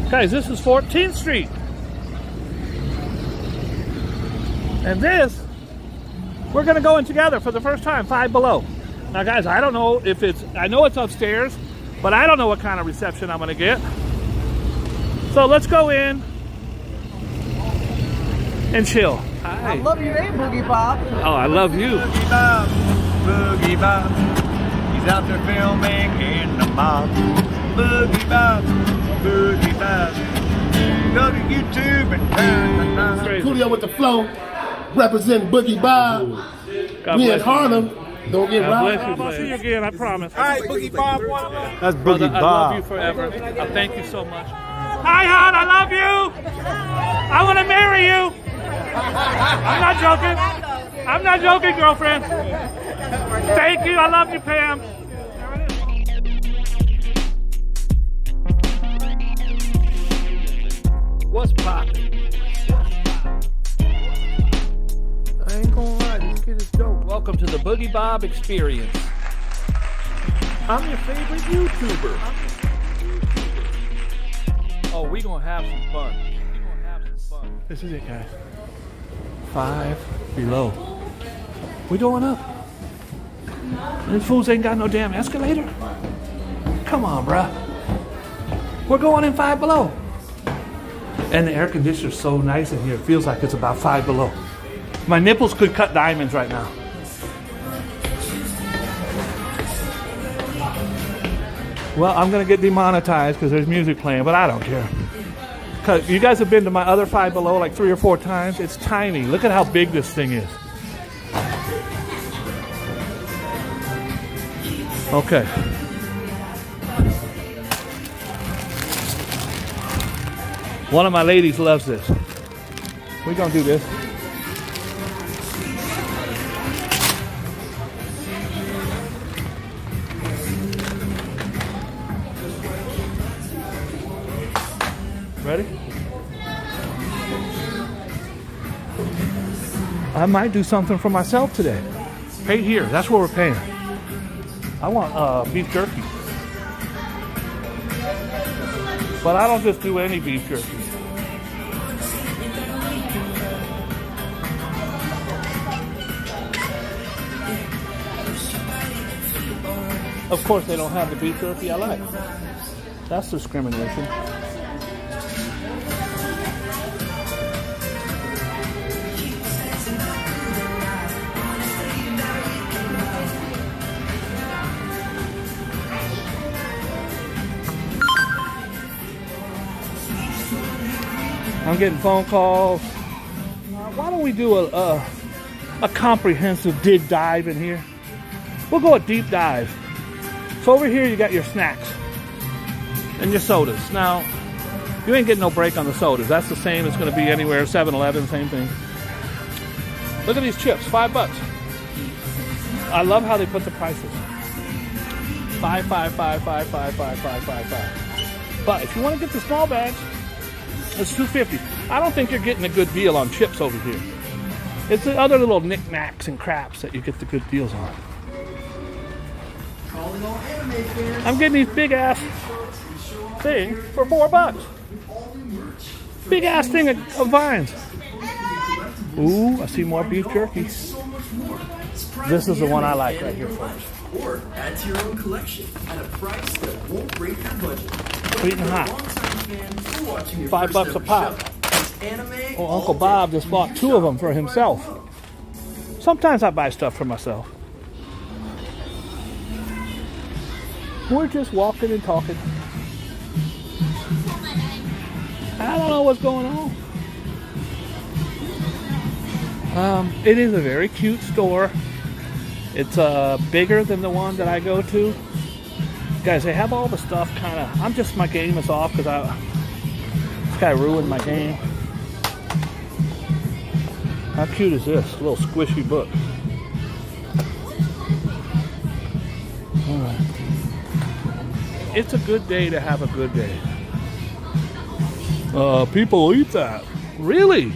Guys, this is 14th Street. And this, we're gonna go in together for the first time, Five Below. Now guys, I don't know if it's, I know it's upstairs, but I don't know what kind of reception I'm gonna get. So let's go in and chill. Hi. I love your name, Boogie Bob. Oh, I love you. Boogie Bob, Boogie Bob. He's out there filming in the mob. Boogie Bob, Boogie Bob. Go to YouTube and turn. Coolio with the flow, represent Boogie Bob. We in Harlem. Don't get robbed. I'll see you again, I promise. All right, Boogie Bob. That's Boogie Brother, Bob. I love you forever. Thank you so much. Hi, hon, I love you. I want to marry you. I'm not joking. I'm not joking, girlfriend. Thank you. I love you, Pam. What's poppin'? I ain't gonna lie, this kid is dope. Welcome to the Boogie Bob Experience. I'm your favorite YouTuber. Oh, we gonna have some fun. We gonna have some fun. This is it, guys. Five Below. We going up. These fools ain't got no damn escalator. Come on, bruh. We're going in Five Below. And the air conditioner's so nice in here. It feels like it's about Five Below. My nipples could cut diamonds right now. Well, I'm gonna get demonetized because there's music playing, but I don't care. Cause you guys have been to my other Five Below like 3 or 4 times. It's tiny. Look at how big this thing is. Okay. One of my ladies loves this. We're gonna do this. Ready? I might do something for myself today. Pay here. That's what we're paying. I want beef jerky. But I don't just do any beef jerky. Of course they don't have the beef jerky I like. That's discrimination. I'm getting phone calls. Why don't we do a comprehensive dig dive in here? We'll go a deep dive. So over here you got your snacks and your sodas. Now, you ain't getting no break on the sodas. That's the same as going to be anywhere, 7-Eleven, same thing. Look at these chips, $5. I love how they put the prices. 5, 5, 5, 5, 5, 5, 5, 5, 5. But if you want to get the small bags, it's $2.50. I don't think you're getting a good deal on chips over here. It's the other little knickknacks and craps that you get the good deals on. I'm getting these big ass thing for $4. Big ass thing of vines. Ooh, I see more beef jerky. This is the one I like right here, folks. Or add to your own collection at a price that won't break your budget. Sweet and hot. $5 a pop. Oh, Uncle Bob just bought 2 of them for himself. Sometimes I buy stuff for myself. We're just walking and talking. I don't know what's going on. It is a very cute store. It's bigger than the one that I go to. Guys, they have all the stuff kind of... my game is off because this guy ruined my game. How cute is this? A little squishy book. Alright. It's a good day to have a good day. People eat that. Really?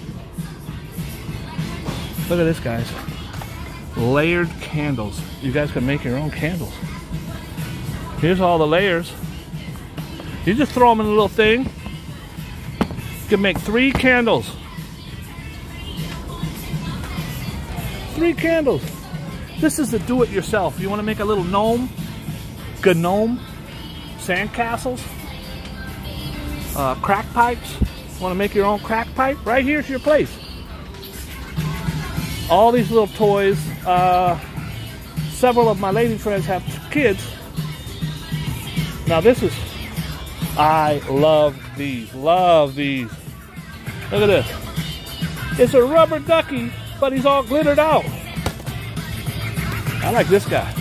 Look at this, guys. Layered candles. You guys can make your own candles. Here's all the layers. You just throw them in a little thing. can make 3 candles. 3 candles. This is the do-it-yourself. You want to make a little gnome, sandcastles, crack pipes. Want to make your own crack pipe? Right here's your place. All these little toys. Several of my lady friends have kids. Now this is, I love these. Love these. Look at this. It's a rubber ducky, but he's all glittered out. I like this guy.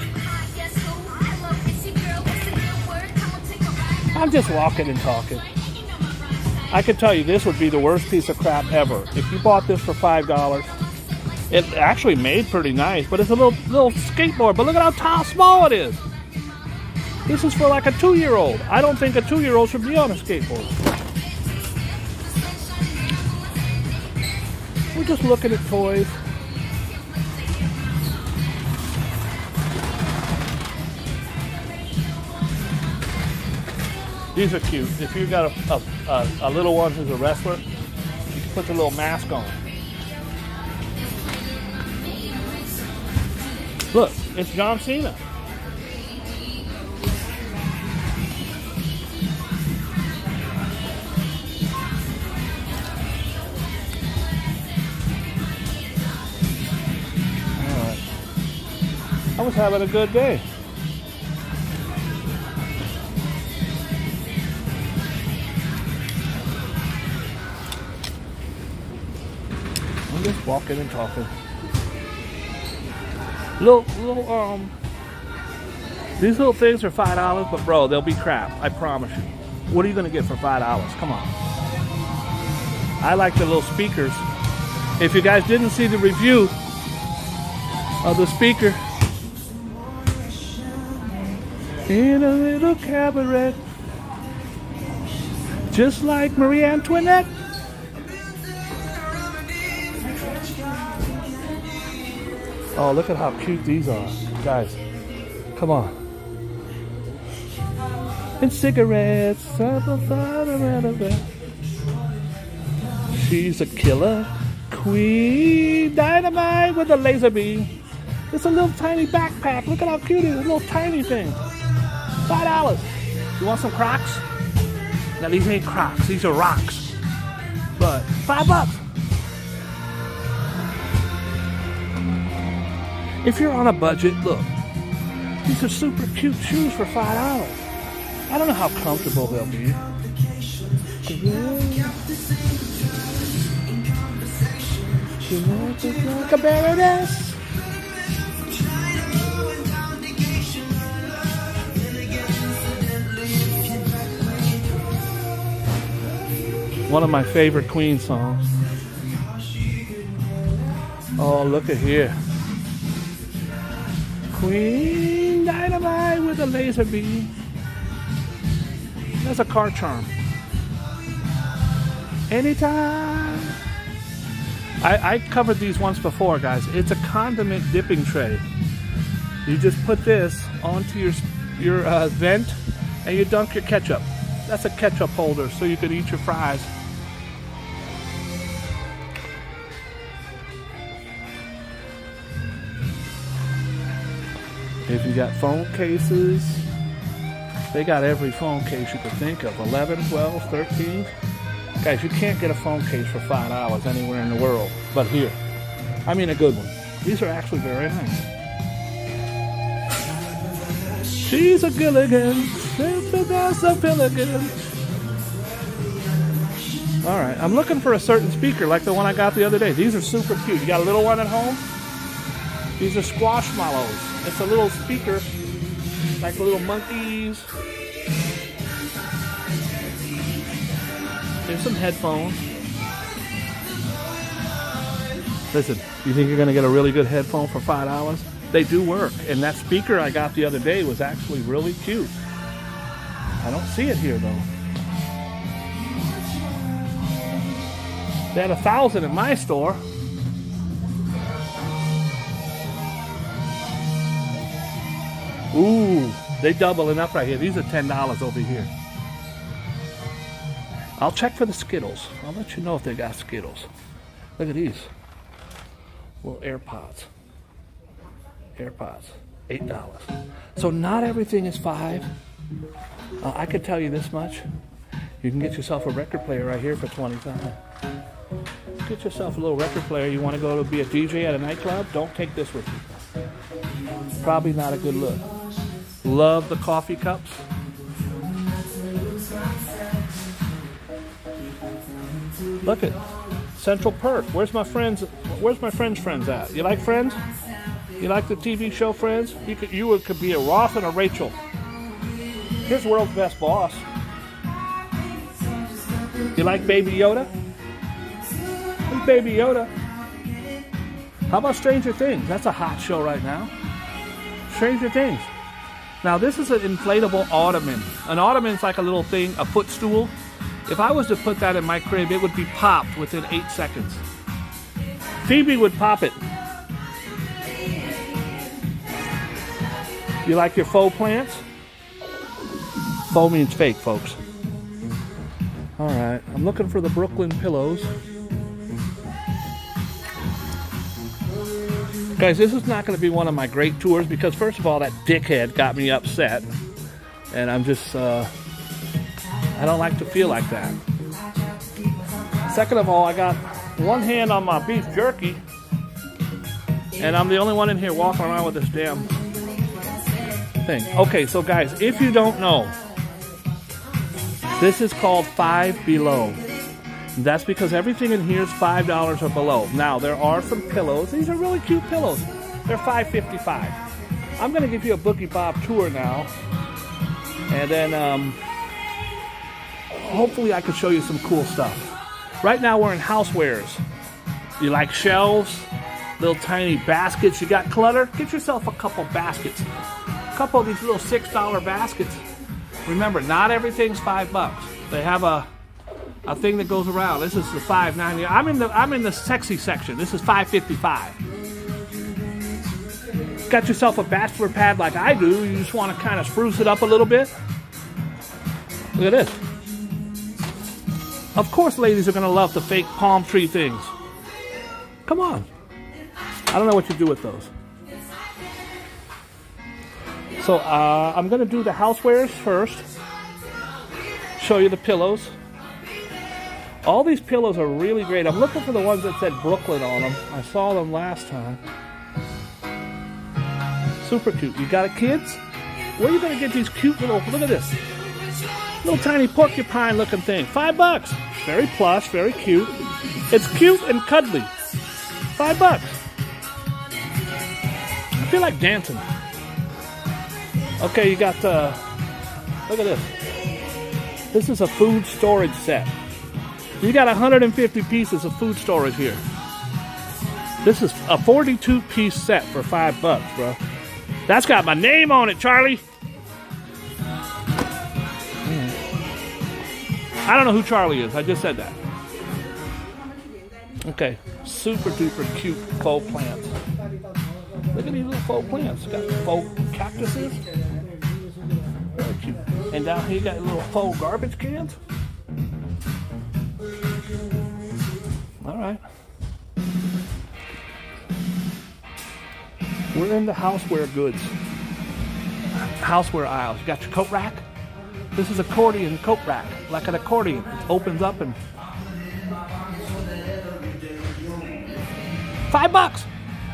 I'm just walking and talking. I can tell you this would be the worst piece of crap ever. If you bought this for $5, it actually made pretty nice, but it's a little skateboard. But look at how small it is. This is for like a 2-year-old. I don't think a 2-year-old should be on a skateboard. We're just looking at toys. These are cute. If you've got a little one who's a wrestler, you can put the little mask on. Look, it's John Cena. All right. I was having a good day. I'm just walking and talking. These little things are $5, but bro, they'll be crap. I promise you. What are you gonna get for $5? Come on. I like the little speakers. If you guys didn't see the review of the speaker, in a little cabaret, just like Marie Antoinette. Oh, look at how cute these are. Guys, come on. And cigarettes. She's a killer queen. Dynamite with a laser beam. It's a little tiny backpack. Look at how cute it is. A little tiny thing. $5. You want some Crocs? Now these ain't Crocs. These are rocks. But $5. If you're on a budget, look, these are super cute shoes for $5. I don't know how comfortable they'll be. Like a baroness. One of my favorite Queen songs. Oh, look at here. Queen Dynamite with a laser beam. That's a car charm. Anytime. I covered these once before, guys. It's a condiment dipping tray. You just put this onto your vent and you dunk your ketchup. That's a ketchup holder so you can eat your fries. If you got phone cases, they got every phone case you could think of. 11, 12, 13. Guys, you can't get a phone case for $5 anywhere in the world, but here. I mean a good one. These are actually very nice. She's a Gilligan. That's a Pilligan. Alright, I'm looking for a certain speaker like the one I got the other day. These are super cute. You got a little one at home? These are squashmallows. It's a little speaker, like little monkeys. There's some headphones. Listen, you think you're gonna get a really good headphone for $5? They do work. And that speaker I got the other day was actually really cute. I don't see it here though. They had 1,000 in my store. Ooh, they doubling up right here. These are $10 over here. I'll check for the Skittles. I'll let you know if they got Skittles. Look at these. Little AirPods. AirPods. $8. So not everything is $5. I could tell you this much. You can get yourself a record player right here for $25. Get yourself a little record player. You want to go to be a DJ at a nightclub? Don't take this with you. Probably not a good look. Love the coffee cups. Look at Central Perk. Where's my friends at? You like Friends? You like the TV show Friends? You could be a Ross and a Rachel. Here's World's Best Boss. You like Baby Yoda? Who's Baby Yoda? How about Stranger Things? That's a hot show right now. Stranger Things. Now this is an inflatable ottoman. An ottoman's like a little thing, a footstool. If I was to put that in my crib, it would be popped within 8 seconds. Phoebe would pop it. You like your faux plants? Faux means fake, folks. Alright, I'm looking for the Brooklyn pillows. Guys, this is not going to be one of my great tours because first of all, that dickhead got me upset. And I'm just, I don't like to feel like that. Second of all, I got one hand on my beef jerky. And I'm the only one in here walking around with this damn thing. Okay, so guys, if you don't know, this is called Five Below. That's because everything in here is $5 or below. Now, there are some pillows. These are really cute pillows. They're $5.55. I'm going to give you a Boogie Bob tour now. And then, hopefully I can show you some cool stuff. Right now, we're in housewares. You like shelves? Little tiny baskets. You got clutter? Get yourself a couple baskets. A couple of these little $6 baskets. Remember, not everything's $5. They have a thing that goes around. This is the $5.90. I'm in the sexy section. This is $5.55. Got yourself a bachelor pad like I do. You just want to kind of spruce it up a little bit. Look at this. Of course, ladies are going to love the fake palm tree things. Come on. I don't know what you do with those. So I'm going to do the housewares first. Show you the pillows. All these pillows are really great. I'm looking for the ones that said Brooklyn on them. I saw them last time. Super cute. You got a kids? Where are you going to get these cute little, look at this. Little tiny porcupine looking thing. $5. Very plush, very cute. It's cute and cuddly. $5. I feel like dancing. Okay, you got, look at this. This is a food storage set. You got 150 pieces of food storage here. This is a 42-piece set for $5, bro. That's got my name on it, Charlie. I don't know who Charlie is. I just said that. Okay, super duper cute faux plants. Look at these little faux plants. Got faux cactuses. Very cute. And down here you got little faux garbage cans. All right. We're in the houseware goods. Houseware aisles. You got your coat rack. This is accordion coat rack, like an accordion. It opens up and $5.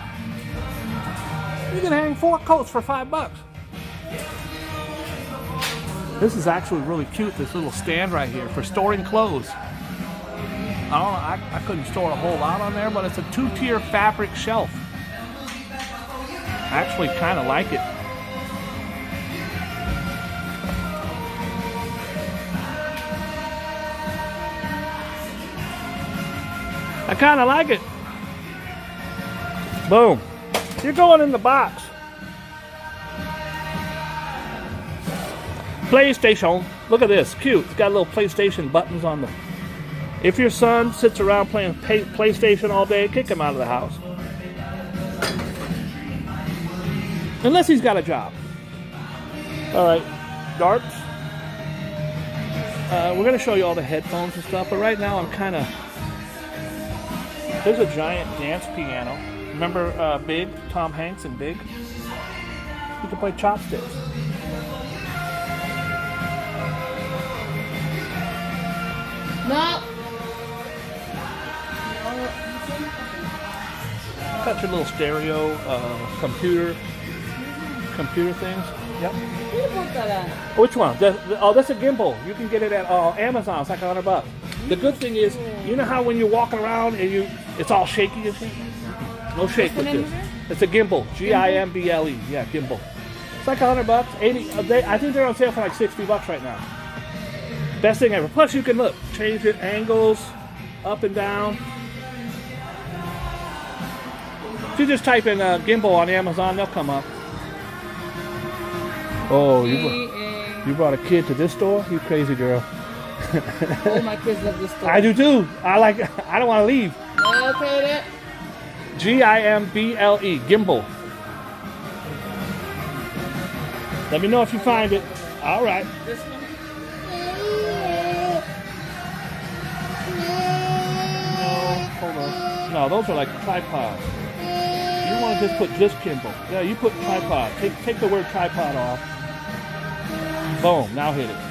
You can hang 4 coats for $5. This is actually really cute. This little stand right here for storing clothes. I couldn't store a whole lot on there, but it's a 2-tier fabric shelf. I actually kind of like it. I kind of like it. Boom. You're going in the box. PlayStation. Look at this. Cute. It's got little PlayStation buttons on them. If your son sits around playing PlayStation all day, kick him out of the house. Unless he's got a job. All right. Darts. We're going to show you all the headphones and stuff, but right now I'm kind of... There's a giant dance piano. Remember Big? Tom Hanks and Big? You can play chopsticks. No. Got your little stereo, computer things. Yep. Which one? That's a gimbal. You can get it at Amazon. It's like $100. The good thing is, you know how when you're walking around and it's all shaky and shit? No shake with this. It's a gimbal. G-I-M-B-L-E. Yeah, gimbal. It's like $100. 80. I think they're on sale for like $60 right now. Best thing ever. Plus, you can look, change it angles, up and down. If you just type in gimbal on Amazon, they'll come up. Oh, you brought a kid to this store? You crazy girl. Oh, my kids love this store. I do too. I don't want to leave. Okay, that. G-I-M-B-L-E. Gimbal. Let me know if you find it. All right. This one? No, hold on. No, those are like tripods. You want to just put just gimbal. Yeah, you put tripod. Take the word tripod off. Boom. Now hit it.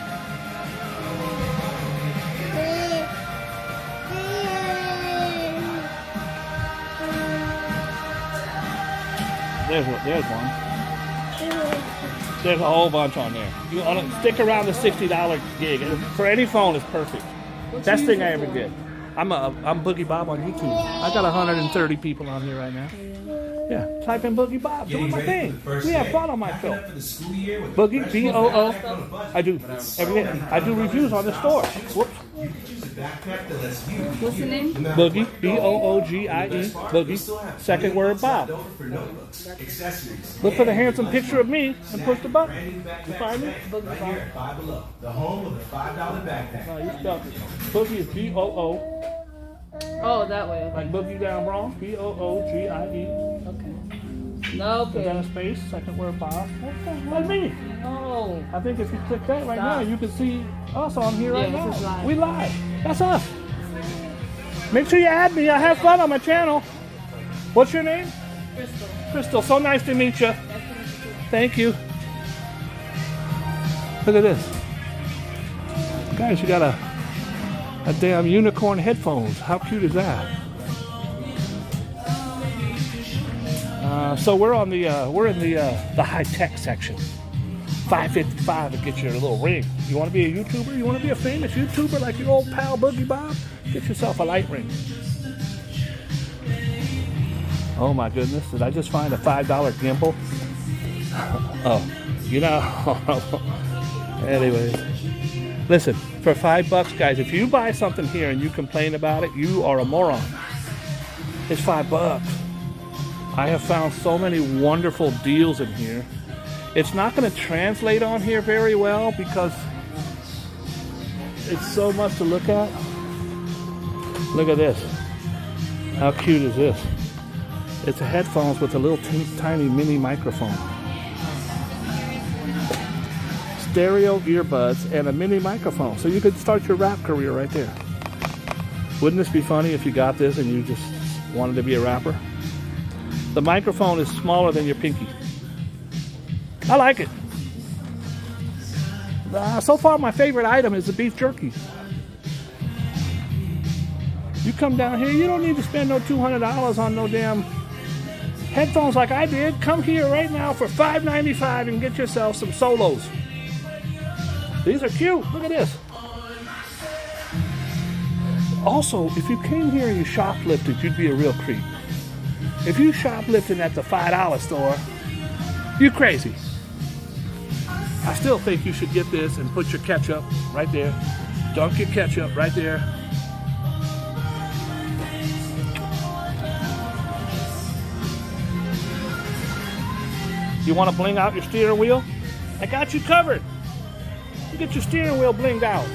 There's one. There's a whole bunch on there. You want to stick around the $60 gig. For any phone, it's perfect. Best thing I ever did. I'm Boogie Bob on YouTube. I got 130 people on here right now. Yeah, type in Boogie Bob. Do my thing. We have fun on my show. Boogie, B-O-O. I do everything. I do reviews on the store. Whoops. What's the name? Boogie, B-O-O-G-I-E. Boogie. Second word, Bob. Look for the handsome picture of me and push the button. You find me? Boogie Bob. The home of the $5 backpack. No, you spelled it. Boogie is B-O-O. Oh, that way. Like Boogie Down Wrong. B-O-O-G-I-E. Okay. No, Put down a space. Second word, Bob. Like me. No. I think if you click that right now, you can see us on here right this is now. live. We live. That's us. Make sure you add me. I have fun on my channel. What's your name? Crystal. Crystal. So nice to meet you. Thank you. Look at this. Guys, you got a damn unicorn headphones. How cute is that? So we're in the high tech section. $5.55 to get your little ring. You want to be a YouTuber? You want to be a famous YouTuber like your old pal Boogie Bob? Get yourself a light ring. Oh my goodness! Did I just find a $5 gimbal? Oh, you know. Anyways, listen. For $5, guys, if you buy something here and you complain about it, you are a moron. It's $5. I have found so many wonderful deals in here. It's not going to translate on here very well because it's so much to look at. Look at this. How cute is this? It's a headphones with a little tiny mini microphone. Stereo earbuds and a mini microphone. So you could start your rap career right there. Wouldn't this be funny if you got this and you just wanted to be a rapper? The microphone is smaller than your pinky. I like it. So far, my favorite item is the beef jerky. You come down here, you don't need to spend no $200 on no damn headphones like I did. Come here right now for $5.95 and get yourself some Solos. These are cute. Look at this. Also, if you came here and you shoplifted, you'd be a real creep. If you shoplifting at the $5 store, you crazy. I still think you should get this and put your ketchup right there. Dunk your ketchup right there. You want to bling out your steering wheel? I got you covered. You get your steering wheel blinged out.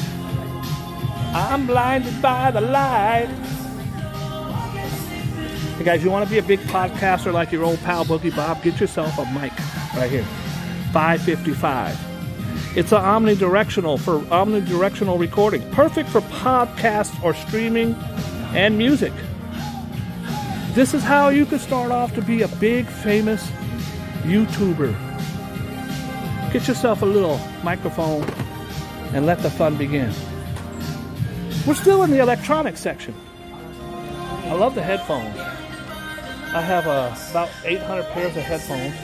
I'm blinded by the light. Hey guys, you want to be a big podcaster like your old pal Boogie Bob? Get yourself a mic right here. 555. It's an omnidirectional recording. Perfect for podcasts or streaming and music. This is how you can start off to be a big, famous YouTuber. Get yourself a little microphone and let the fun begin. We're still in the electronics section. I love the headphones. I have about 800 pairs of headphones.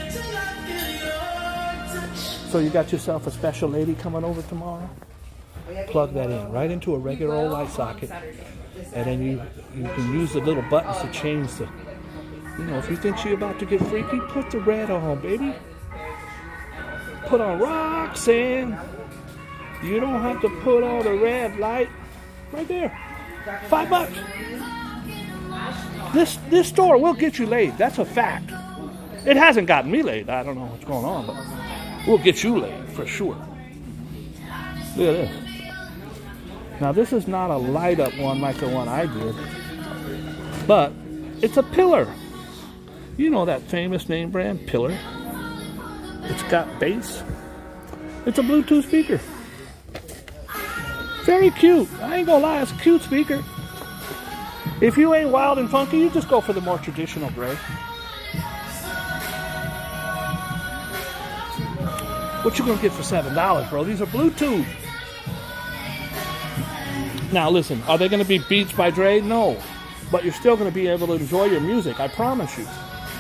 So you got yourself a special lady coming over tomorrow? Plug that in right into a regular old light socket. And then you can use the little buttons to change the, you know, if you think she's about to get freaky, put the red on, baby. Put on Roxanne. You don't have to put on the red light. Right there. $5. This store will get you laid. That's a fact. It hasn't gotten me laid. I don't know what's going on, but we'll get you laid for sure. Look at this. Now this is not a light up one like the one I did, but it's a pillar. You know that famous name brand, Pillar. It's got bass. It's a Bluetooth speaker. Very cute. I ain't gonna lie, it's a cute speaker. If you ain't wild and funky, you just go for the more traditional gray. What you gonna get for $7, bro? These are Bluetooth. Now listen, are they going to be Beats by Dre? No. But you're still going to be able to enjoy your music, I promise you.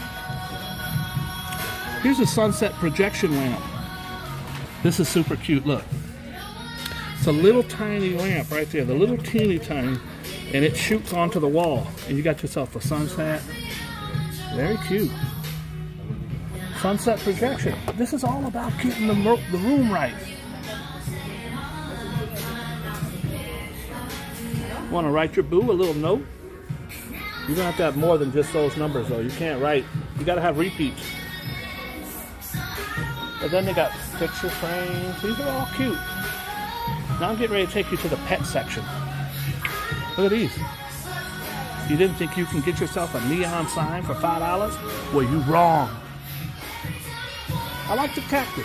Here's a sunset projection lamp. This is super cute, look. It's a little tiny lamp right there, the little teeny tiny, and it shoots onto the wall. And you got yourself a sunset. Very cute. Sunset projection. This is all about keeping the room right. Want to write your boo a little note? You're going to have more than just those numbers, though. You can't write. You got to have repeats. But then they got picture frames. These are all cute. Now I'm getting ready to take you to the pet section. Look at these. You didn't think you can get yourself a neon sign for $5? Well, you wrong. I like the cactus.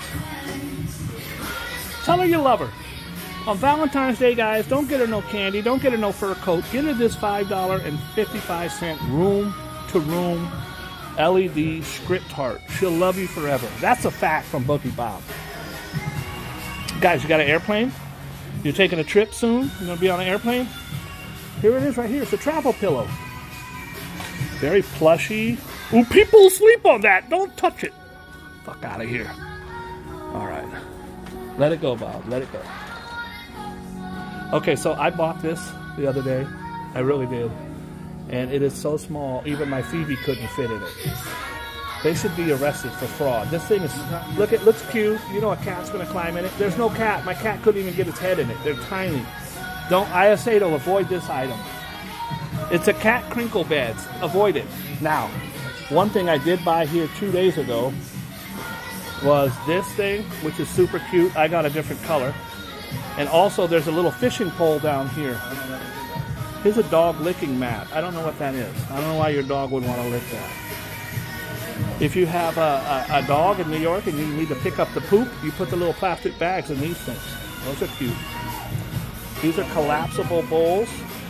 Tell her you love her. On Valentine's Day, guys, don't get her no candy, don't get her no fur coat. Get her this $5.55 room-to-room LED script heart. She'll love you forever. That's a fact from Boogie Bob. Guys, you got an airplane? You're taking a trip soon? You're going to be on an airplane? Here it is right here. It's a travel pillow. Very plushy. Ooh, people sleep on that. Don't touch it. Fuck out of here. All right. Let it go, Bob. Let it go. Okay, so I bought this the other day. I really did. And it is so small, even my Phoebe couldn't fit in it. They should be arrested for fraud. This thing is, look, it looks cute. You know a cat's going to climb in it. There's no cat. My cat couldn't even get its head in it. They're tiny. I say to avoid this item. It's a cat crinkle bed. Avoid it. Now, one thing I did buy here 2 days ago was this thing, which is super cute. I got a different color. And also, there's a little fishing pole down here. Here's a dog licking mat. I don't know what that is. I don't know why your dog would want to lick that. If you have a dog in New York and you need to pick up the poop, you put the little plastic bags in these things. Those are cute. These are collapsible bowls.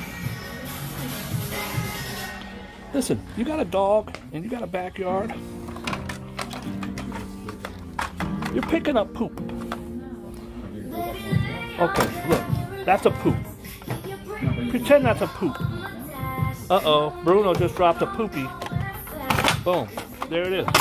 Listen, you got a dog and you got a backyard. You're picking up poop. Okay, look, that's a poop. Pretend that's a poop. Uh-oh, Bruno just dropped a poopy. Boom, there it is.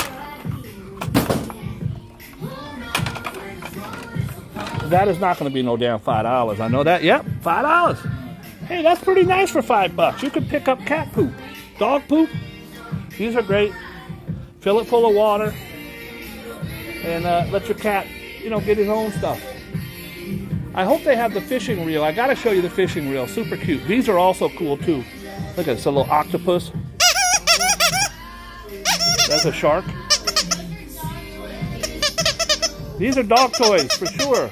That is not going to be no damn $5. I know that. Yep, $5. Hey, that's pretty nice for $5. You can pick up cat poop, dog poop. These are great. Fill it full of water and let your cat, get his own stuff. I hope they have the fishing reel. I got to show you the fishing reel. Super cute. These are also cool too. Look at this, a little octopus. That's a shark. These are dog toys for sure.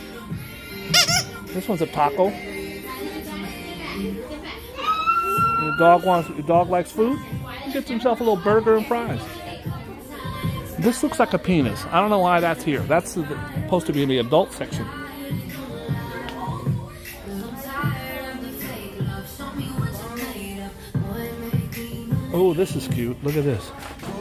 This one's a taco. dog likes food, he gets himself a little burger and fries. This looks like a penis. I don't know why that's here. That's supposed to be in the adult section. Oh, this is cute. Look at this.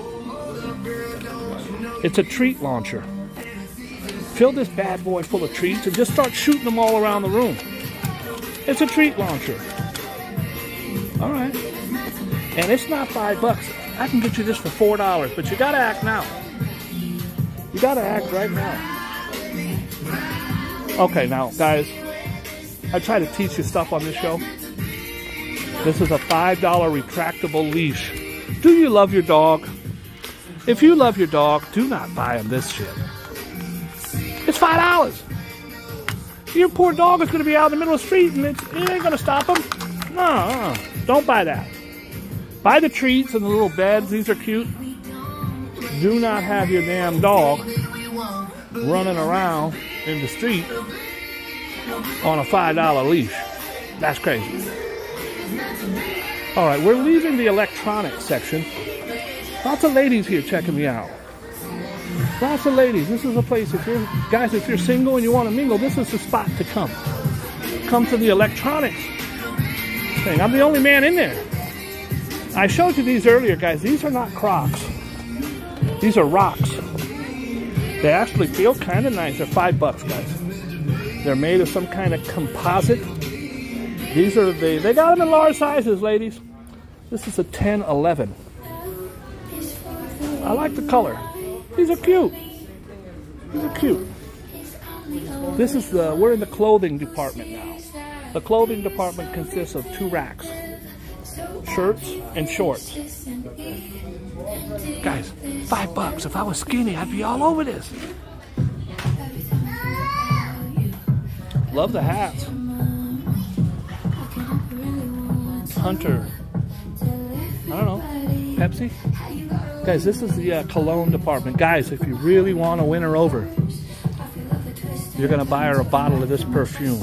It's a treat launcher. Fill this bad boy full of treats and just start shooting them all around the room. It's a treat launcher. All right. And it's not $5. I can get you this for $4, but you gotta act now. You gotta act right now. Okay, now, guys, I try to teach you stuff on this show. This is a $5 retractable leash. Do you love your dog? If you love your dog, do not buy him this shit. It's $5. Your poor dog is going to be out in the middle of the street and it ain't going to stop him. No, don't buy that. Buy the treats and the little beds. These are cute. Do not have your damn dog running around in the street on a $5 leash. That's crazy. All right, we're leaving the electronics section. Lots of ladies here checking me out. Lots of ladies. This is a place, if you're single and you want to mingle, this is the spot to come. Come to the electronics thing. I'm the only man in there. I showed you these earlier, guys. These are not Crocs. These are rocks. They actually feel kind of nice. They're $5, guys. They're made of some kind of composite. These are they got them in large sizes, ladies. This is a 10-11. I like the color. These are cute. These are cute. This is we're in the clothing department now. The clothing department consists of 2 racks. Shirts and shorts. Guys, $5. If I was skinny, I'd be all over this. Love the hats. Hunter. I don't know. Pepsi? Guys, this is the cologne department. Guys, if you really want to win her over, you're going to buy her a bottle of this perfume.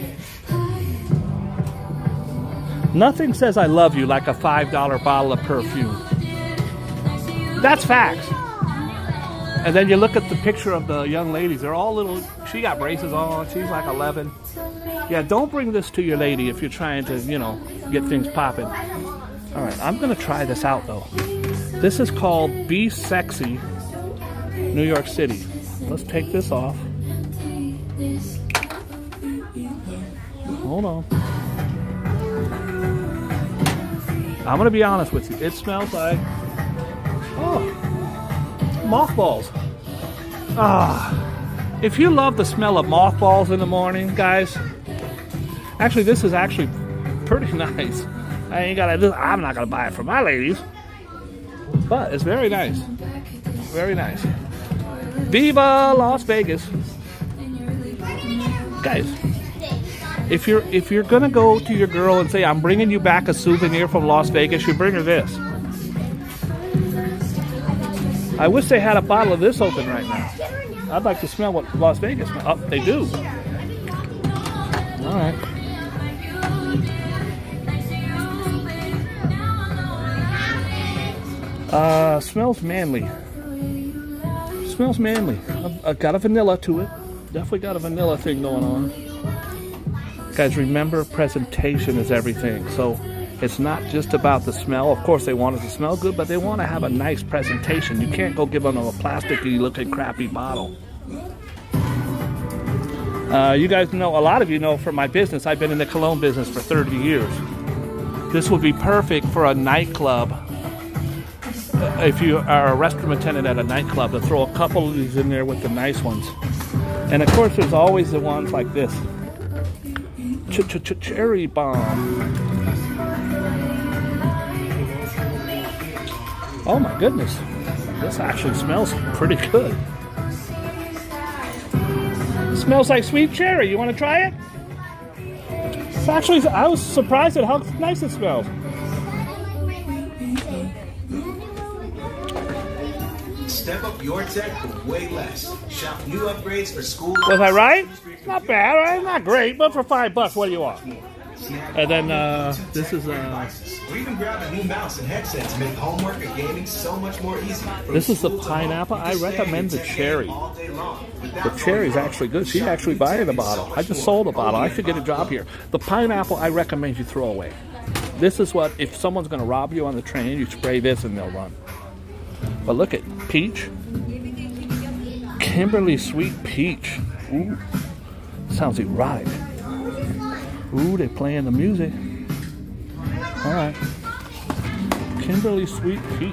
Nothing says I love you like a $5 bottle of perfume. That's facts. And then you look at the picture of the young ladies. They're all little, she got braces on. She's like 11. Yeah, don't bring this to your lady if you're trying to, you know, get things popping. All right, I'm going to try this out, though. This is called Be Sexy, New York City. Let's take this off. Hold on. I'm going to be honest with you. It smells like, mothballs. If you love the smell of mothballs in the morning, guys, actually, this is actually pretty nice. I'm not gonna buy it for my ladies, but it's very nice. Very nice. Viva Las Vegas. Guys, if you're gonna go to your girl and say, I'm bringing you back a souvenir from Las Vegas, you bring her this. I wish they had a bottle of this open right now. I'd like to smell what Las Vegas smells. Oh, they do. All right. Smells manly. Smells manly. I've got a vanilla to it. Definitely got a vanilla thing going on. Guys, remember, presentation is everything. So it's not just about the smell. Of course, they want it to smell good, but they want to have a nice presentation. You can't go give them a plasticky looking crappy bottle. You guys know, a lot of you know from my business, I've been in the cologne business for 30 years. This would be perfect for a nightclub. If you are a restaurant attendant at a nightclub, to throw a couple of these in there with the nice ones. And of course, there's always the ones like this. Cherry bomb. Oh my goodness. This actually smells pretty good. It smells like sweet cherry. You want to try it? It's actually, I was surprised at how nice it smells. Step up your tech for way less. Shop new upgrades for school. Was I right? Not bad, right? Not great, but for $5, what do you want? And then this is Or even grab a new mouse and headset to make homework or gaming so much more easy. this is the pineapple. I recommend the cherry. The cherry is actually good. She's actually buying a bottle. I just sold a bottle. I should get a job here. The pineapple, I recommend you throw away. This is what, if someone's going to rob you on the train, you spray this and they'll run. But look at peach. Kimberly Sweet Peach. Ooh, sounds erotic. Ooh, they're playing the music. All right. Kimberly Sweet Peach.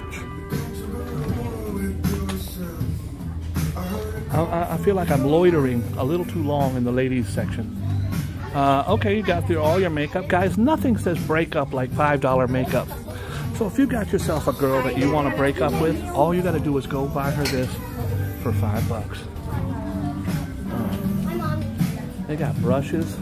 I feel like I'm loitering a little too long in the ladies section. Okay, you got through all your makeup. Guys, nothing says break up like $5 makeup. So if you got yourself a girl that you want to break up with, all you got to do is go buy her this for $5. They got brushes.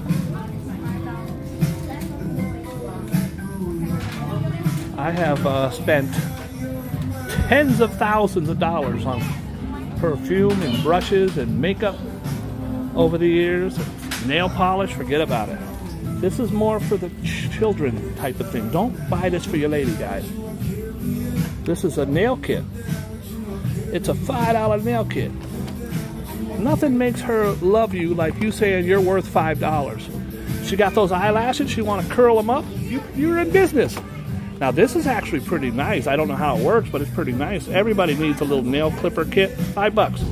I have spent tens of thousands of dollars on perfume and brushes and makeup over the years. Nail polish, forget about it. This is more for the children type of thing. Don't buy this for your lady, guys. This is a nail kit. It's a $5 nail kit. Nothing makes her love you like you saying you're worth $5. She got those eyelashes, you want to curl them up, you're in business. Now this is actually pretty nice. I don't know how it works, but it's pretty nice. Everybody needs a little nail clipper kit. $5.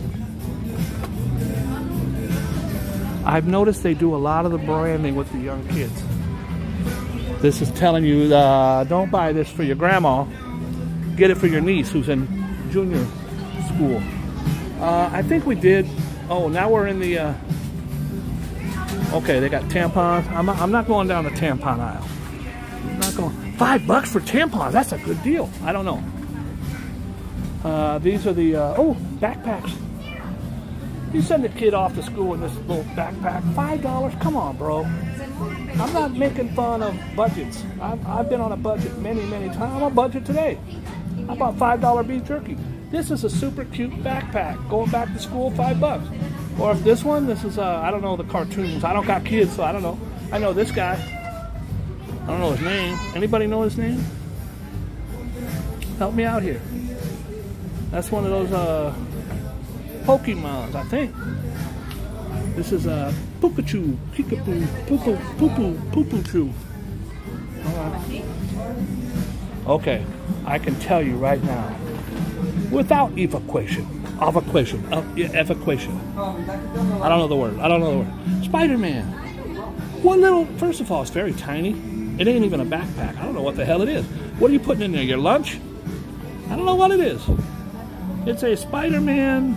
I've noticed they do a lot of the branding with the young kids. This is telling you, don't buy this for your grandma. Get it for your niece who's in junior school. I think we did. Oh, now we're in the. Okay, they got tampons. I'm not going down the tampon aisle. I'm not going. $5 for tampons. That's a good deal. I don't know. These are the backpacks. You send a kid off to school in this little backpack. $5? Come on, bro. I'm not making fun of budgets. I've been on a budget many, many times. I'm on a budget today. I bought $5 beef jerky. This is a super cute backpack. Going back to school, $5. Or if this one, this is, I don't know the cartoons. I don't got kids, so I don't know. I know this guy. I don't know his name. Anybody know his name? Help me out here. That's one of those, Pokemons, I think. This is a Pikachu, Peekaboo, Poo-Poo, Poo-Poo, Poo-Poo-Choo. Alright. Okay, I can tell you right now, without evacuation. I don't know the word. Spider-Man. One little, first of all, it's very tiny. It ain't even a backpack. I don't know what the hell it is. What are you putting in there? Your lunch? I don't know what it is. It's a Spider-Man.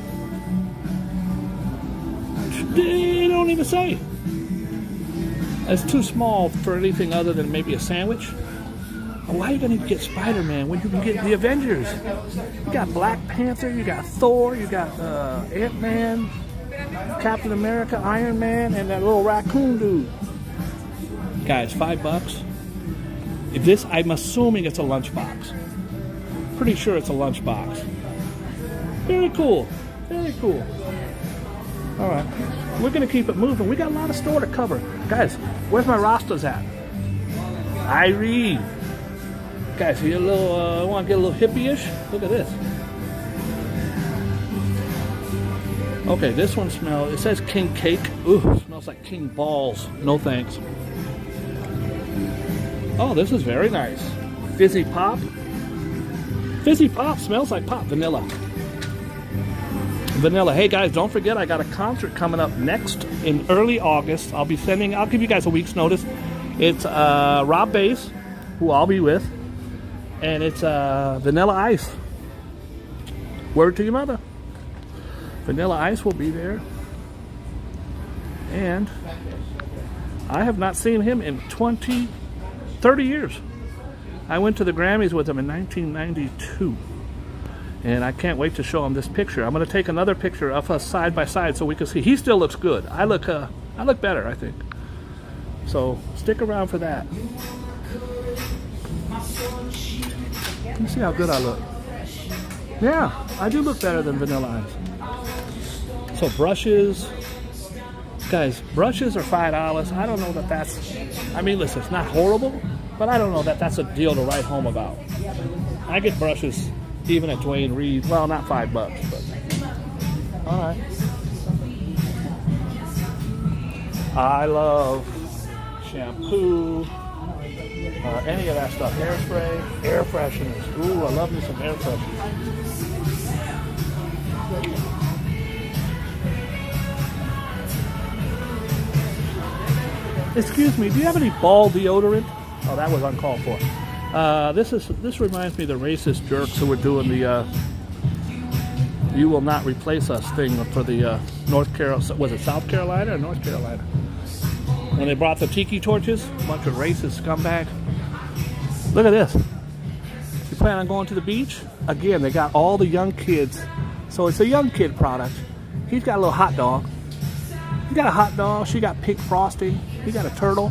They don't even say. It's too small for anything other than maybe a sandwich. Why are you going to get Spider-Man when you can get the Avengers? You got Black Panther, you got Thor, you got Ant-Man, Captain America, Iron Man, and that little raccoon dude. Guys, $5. This, I'm assuming it's a lunchbox. Pretty sure it's a lunchbox. Very cool. Very cool. All right. We're going to keep it moving. We got a lot of store to cover. Guys, where's my Rastas at? Irene. Guys, you a little, want to get a little hippie-ish? Look at this. Okay, this one smells, it says king cake. Ooh, it smells like king balls. No thanks. Oh, this is very nice. Fizzy pop. Fizzy pop smells like pop. Vanilla. Vanilla. Hey guys, don't forget I got a concert coming up next in early August. I'll give you guys a week's notice. It's Rob Bass, who I'll be with, and it's Vanilla Ice. Word to your mother. Vanilla Ice will be there. And I have not seen him in 30 years. I went to the Grammys with him in 1992. And I can't wait to show him this picture. I'm going to take another picture of us side by side so we can see. He still looks good. I look better, I think. So stick around for that. Let me see how good I look. Yeah, I do look better than Vanilla Ice. So brushes, Guys, brushes are $5. I don't know that that's, I mean, listen, it's not horrible, but I don't know that that's a deal to write home about. I get brushes even at Dwayne Reed. Well, not $5, but all right. I love shampoo, any of that stuff. Hairspray, air fresheners. Ooh, I love me some air fresheners. Excuse me, do you have any ball deodorant? Oh, that was uncalled for. This reminds me of the racist jerks who were doing the "You will not replace us" thing for the North Carolina. Was it South Carolina or North Carolina? When they brought the tiki torches, a bunch of racist scumbags. Look at this. You plan on going to the beach? Again, they got all the young kids. So it's a young kid product. He's got a little hot dog. He got a hot dog. She got pink frosting. He got a turtle.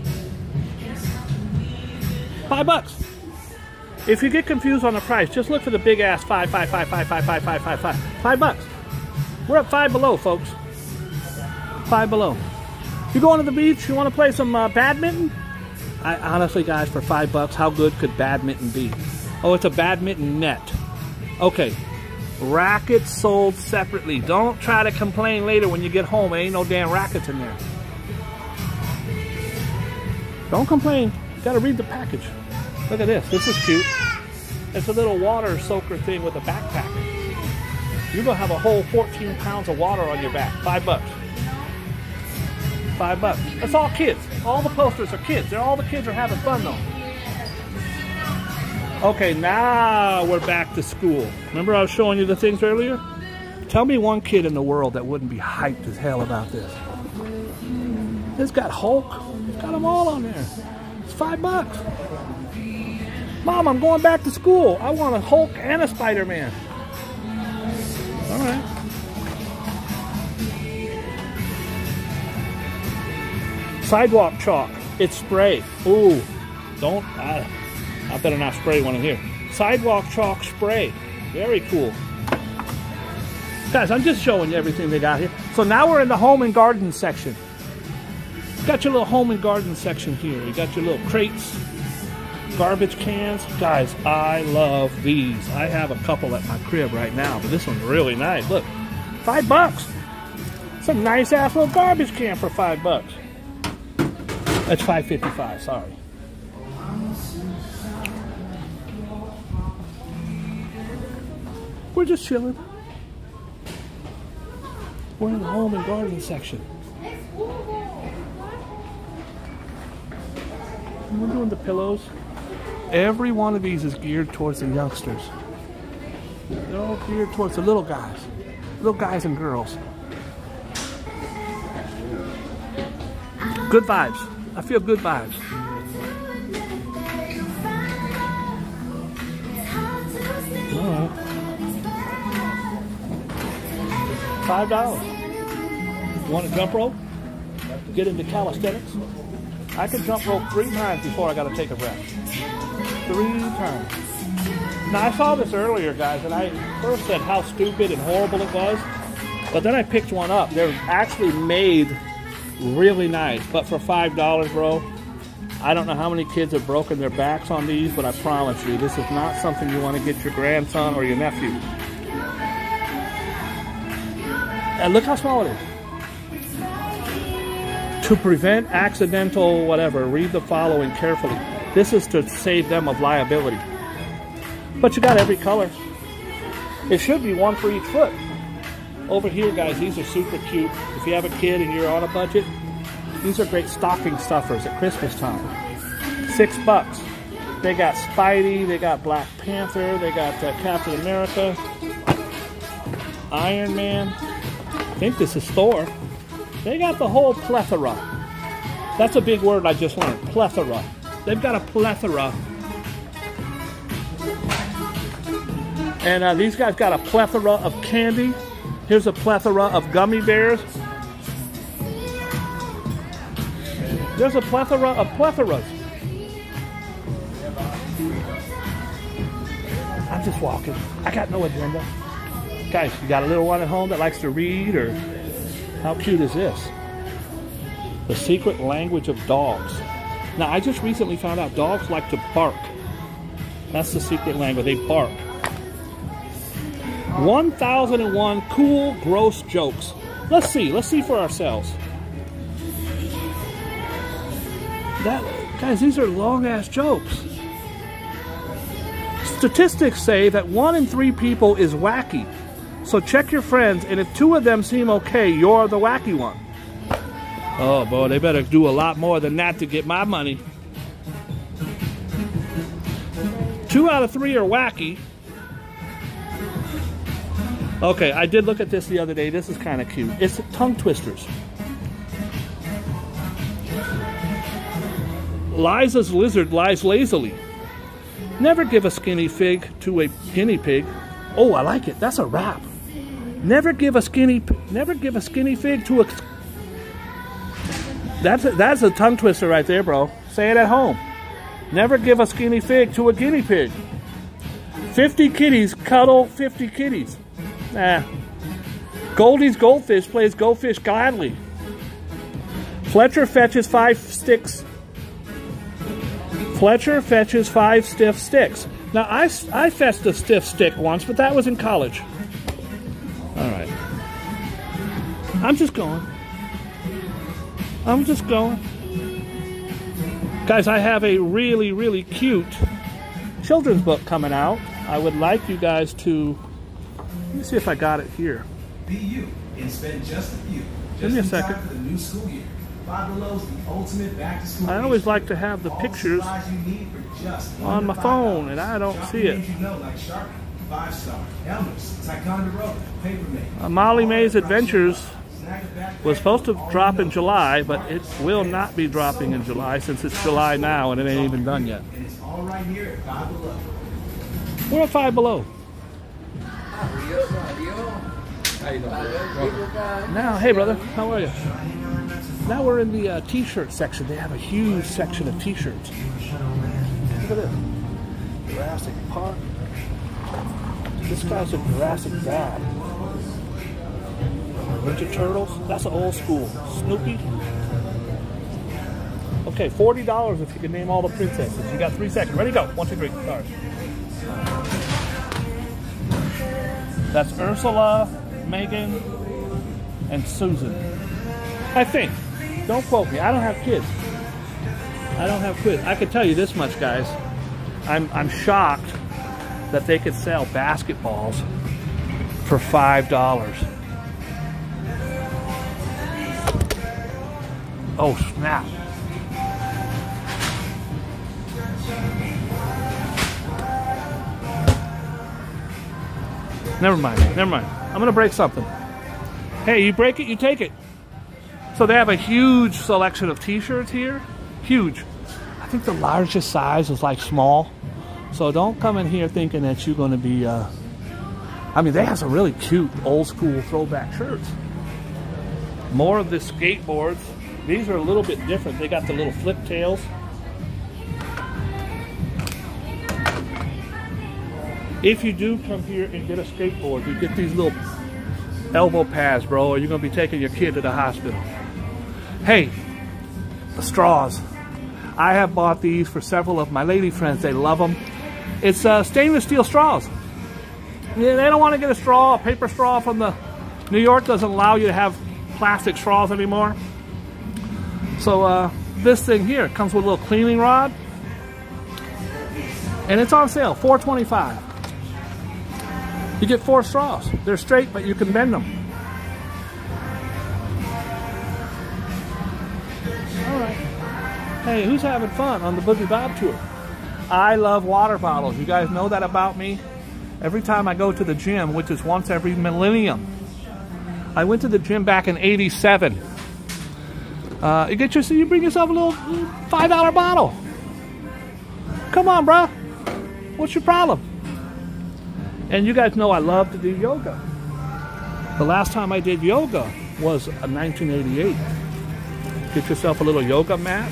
$5. If you get confused on the price, just look for the big ass 5, 5, 5, 5, 5, 5, 5, 5, 5. $5. We're at Five Below, folks. Five Below. You going to the beach? You want to play some badminton? I honestly, guys, for $5, how good could badminton be? Oh, it's a badminton net. Okay. Rackets sold separately. Don't try to complain later when you get home. There ain't no damn rackets in there. Don't complain. Got to read the package. Look at this. This is cute. It's a little water soaker thing with a backpack. You're going to have a whole 14 pounds of water on your back. $5. $5. That's all kids. All the posters are kids. All the kids are having fun though. Okay, now we're back to school. Remember I was showing you the things earlier? Tell me one kid in the world that wouldn't be hyped as hell about this. It's got Hulk. It's got them all on there. It's $5. Mom, I'm going back to school. I want a Hulk and a Spider-Man. All right. Sidewalk chalk. It's spray. Ooh, don't. I better not spray one in here. Sidewalk chalk spray. Very cool. Guys, I'm just showing you everything they got here. So now we're in the home and garden section. Got your little home and garden section here. You got your little crates, garbage cans. Guys, I love these. I have a couple at my crib right now, but this one's really nice. Look, $5. It's a nice ass little garbage can for $5. That's $5.55, sorry. We're just chilling. We're in the home and garden section. And we're doing the pillows. Every one of these is geared towards the youngsters. They're all geared towards the little guys and girls. Good vibes. I feel good vibes. All right. $5. You want to jump rope? Get into calisthenics? I can jump rope 3 times before I got to take a breath. 3 times. Now, I saw this earlier, guys, and I first said how stupid and horrible it was. But then I picked one up. They're actually made really nice, but for $5, bro, I don't know how many kids have broken their backs on these, but I promise you, this is not something you want to get your grandson or your nephew. And look how small it is. To prevent accidental whatever, read the following carefully. This is to save them of liability. But you got every color. It should be one for each foot. Over here, guys, these are super cute. If you have a kid and you're on a budget, these are great stocking stuffers at Christmas time. $6. They got Spidey, they got Black Panther, they got Captain America, Iron Man. I think this is Thor. They got the whole plethora. That's a big word I just learned, plethora. They've got a plethora. And these guys got a plethora of candy. Here's a plethora of gummy bears. There's a plethora of plethoras. I'm just walking. I got no agenda. Guys, you got a little one at home that likes to read, or how cute is this? The secret language of dogs. Now, I just recently found out dogs like to bark. That's the secret language. They bark. 1001 cool, gross jokes. Let's see. Let's see for ourselves. Guys, these are long-ass jokes. Statistics say that 1 in 3 people is wacky. So check your friends, and if 2 of them seem okay, you're the wacky one. Oh boy, they better do a lot more than that to get my money. 2 out of 3 are wacky. Okay, I did look at this the other day. This is kind of cute. It's tongue twisters. Liza's lizard lies lazily. Never give a skinny fig to a guinea pig. Oh, I like it. That's a rap. Never give a skinny fig to a... That's a tongue twister right there, bro. Say it at home. Never give a skinny fig to a guinea pig. 50 kitties cuddle 50 kitties. Nah. Goldie's goldfish plays goldfish gladly. Fletcher fetches 5 sticks. Fletcher fetches 5 stiff sticks. Now, I fetched a stiff stick once, but that was in college. All right. I'm just going. Guys, I have a really, really cute children's book coming out. I would like you guys to... Let me see if I got it here. Be you and spend just a few. Give me a second. For the new school year. Five Below's the ultimate back to school. I always like to have the pictures on my phone, and I don't see it. You know, like Sharpie, 5-Star, Elmer's, Ticonderoga, Papermate. Molly Mae's Adventures was supposed to drop in July, but it will not be dropping in July since it's July now and it ain't even done yet. And it's all right here at Five Below. We're at Five Below. Now, hey brother, how are you? Now we're in the t-shirt section. They have a huge section of t-shirts. Look at this. Jurassic Park. This guy's a Jurassic Dad. Ninja Turtles. That's an old school. Snoopy. Okay, $40 if you can name all the princesses. You got 3 seconds. Ready, go. 1, 2, 3. Start. That's Ursula, Megan, and Susan. I think. Don't quote me. I don't have kids. I can tell you this much, guys. I'm shocked that they could sell basketballs for $5. Oh, snap. Never mind. I'm going to break something. Hey, you break it, you take it. So they have a huge selection of t-shirts here. Huge. I think the largest size is like small. So don't come in here thinking that you're going to be... I mean, they have some really cute old school throwback shirts. More of the skateboards. These are a little bit different. They got the little flip tails. If you do come here and get a skateboard, you get these little elbow pads, bro, or you're going to be taking your kid to the hospital. Hey, the straws. I have bought these for several of my lady friends. They love them. It's stainless steel straws. They don't want to get a straw, a paper straw from the... New York doesn't allow you to have plastic straws anymore. So this thing here comes with a little cleaning rod. And it's on sale, $4.25. You get 4 straws. They're straight, but you can bend them. All right. Hey, who's having fun on the Boogie Bob tour? I love water bottles. You guys know that about me. Every time I go to the gym, which is once every millennium. I went to the gym back in '87. You bring yourself a little $5 bottle. Come on, bro. What's your problem? And you guys know I love to do yoga. The last time I did yoga was 1988. Get yourself a little yoga mat.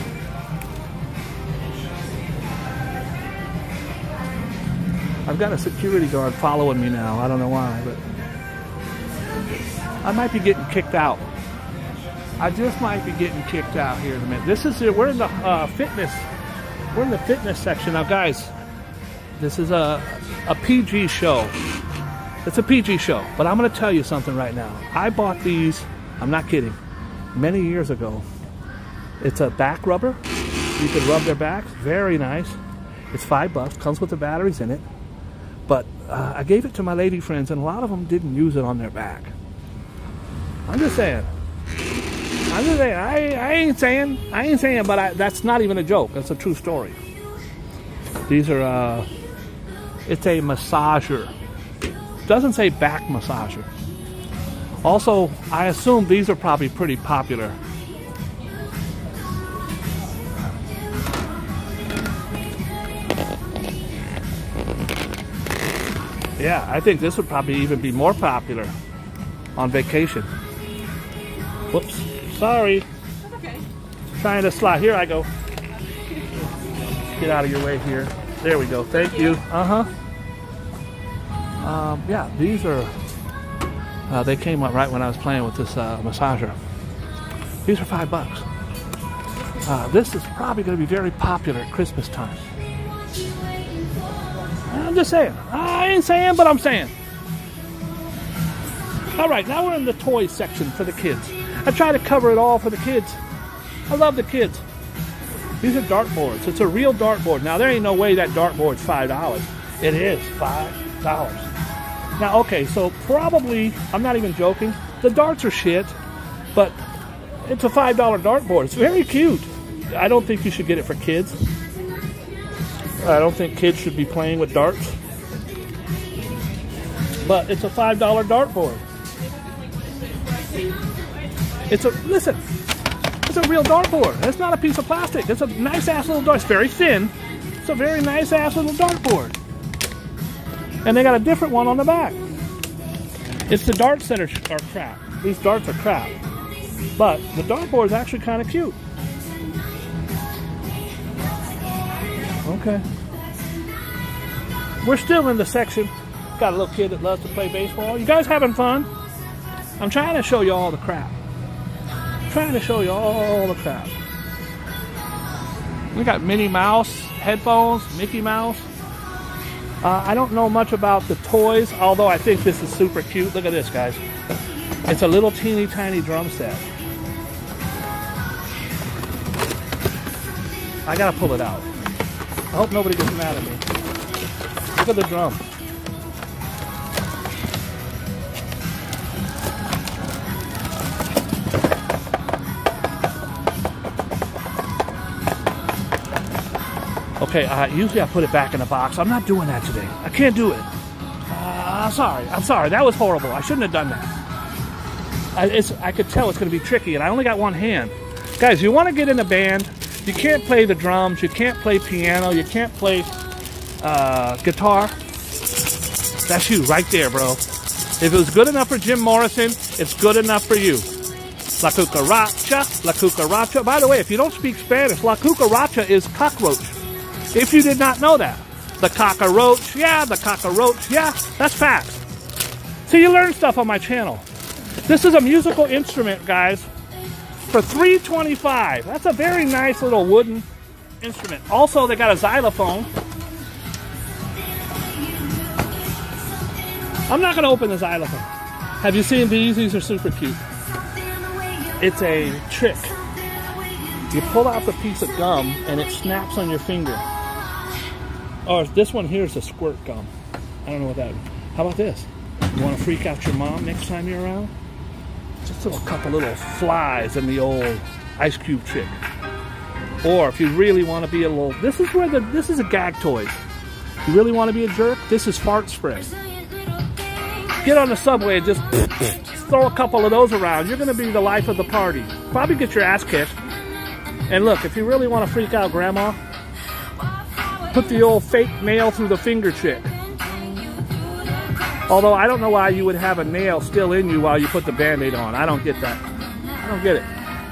I've got a security guard following me now. I don't know why, but I might be getting kicked out. I just might be getting kicked out here in a minute. This is we're in the fitness. We're in the fitness section now, guys. This is a PG show. It's a PG show, but I'm going to tell you something right now. I bought these. I'm not kidding. Many years ago. It's a back rubber. You can rub their back. Very nice. It's $5. Comes with the batteries in it. But I gave it to my lady friends, and a lot of them didn't use it on their back. I'm just saying. I'm just saying. I ain't saying, but that's not even a joke. That's a true story. These are. It's a massager. Doesn't say back massager. Also, I assume these are probably pretty popular. Yeah, I think this would probably even be more popular on vacation. Whoops, sorry. That's okay. Trying to slide. Here I go. Get out of your way here. There we go. Thank you. Yeah, these are. They came up right when I was playing with this massager. These are $5. This is probably going to be very popular at Christmas time. I'm just saying. I ain't saying, but I'm saying. All right, now we're in the toy section for the kids. I try to cover it all for the kids. I love the kids. These are dartboards. It's a real dartboard. Now, there ain't no way that dartboard's $5. It is $5. Now, okay, so probably, I'm not even joking, the darts are shit, but it's a $5 dartboard. It's very cute. I don't think you should get it for kids. I don't think kids should be playing with darts. But it's a $5 dartboard. It's a real dartboard. It's not a piece of plastic. It's a nice ass little dart. It's very thin. It's a very nice ass little dartboard. And they got a different one on the back. It's the darts that are crap. These darts are crap. But the dartboard is actually kind of cute. Okay. We're still in the section. Got a little kid that loves to play baseball. You guys having fun? I'm trying to show you all the crap. We got Minnie Mouse headphones, Mickey Mouse. I don't know much about the toys, although I think this is super cute. Look at this, guys. It's a little teeny tiny drum set. I gotta pull it out. I hope nobody gets mad at me. Look at the drum. Okay, usually I put it back in the box. I'm not doing that today. I can't do it. I'm sorry. That was horrible. I shouldn't have done that. I could tell it's going to be tricky, and I only got one hand. Guys, you want to get in a band, you can't play the drums, you can't play piano, you can't play guitar. That's you right there, bro. If it was good enough for Jim Morrison, it's good enough for you. La cucaracha, la cucaracha. By the way, if you don't speak Spanish, la cucaracha is cockroach. If you did not know that. The cockroach, yeah, that's facts. So you learn stuff on my channel. This is a musical instrument, guys, for $3.25. That's a very nice little wooden instrument. Also, they got a xylophone. I'm not going to open the xylophone. Have you seen these? These are super cute. It's a trick. You pull out the piece of gum and it snaps on your finger. Or this one here is a squirt gum. I don't know what that is. How about this? You want to freak out your mom next time you're around? Just a couple little flies in the old ice cube trick. Or if you really want to be a little... This is a gag toy. You really want to be a jerk? This is fart spray. Get on the subway and just throw a couple of those around. You're going to be the life of the party. Probably get your ass kicked. And look, if you really want to freak out grandma, put the old fake nail through the finger trick. Although I don't know why you would have a nail still in you while you put the Band-Aid on. I don't get that. I don't get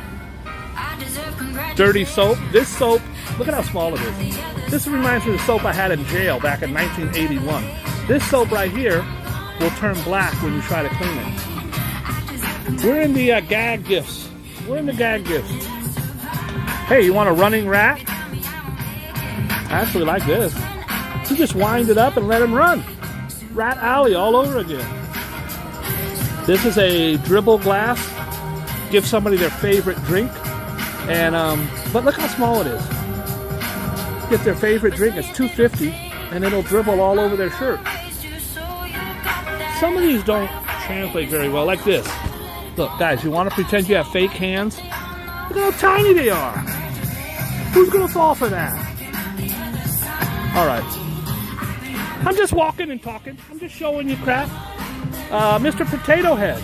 it. Dirty soap. This soap, look at how small it is. This reminds me of the soap I had in jail back in 1981. This soap right here will turn black when you try to clean it. We're in the gag gifts We're in the gag gifts. Hey, you want a running rat? I actually like this. You just wind it up and let him run. Rat Alley all over again. This is a dribble glass. Give somebody their favorite drink. And but look how small it is. Get their favorite drink. It's $2.50, and it'll dribble all over their shirt. Some of these don't translate very well, like this. Look, guys, you want to pretend you have fake hands? Look how tiny they are. Who's gonna fall for that? All right. I'm just walking and talking. I'm just showing you crap. Mr. Potato Head.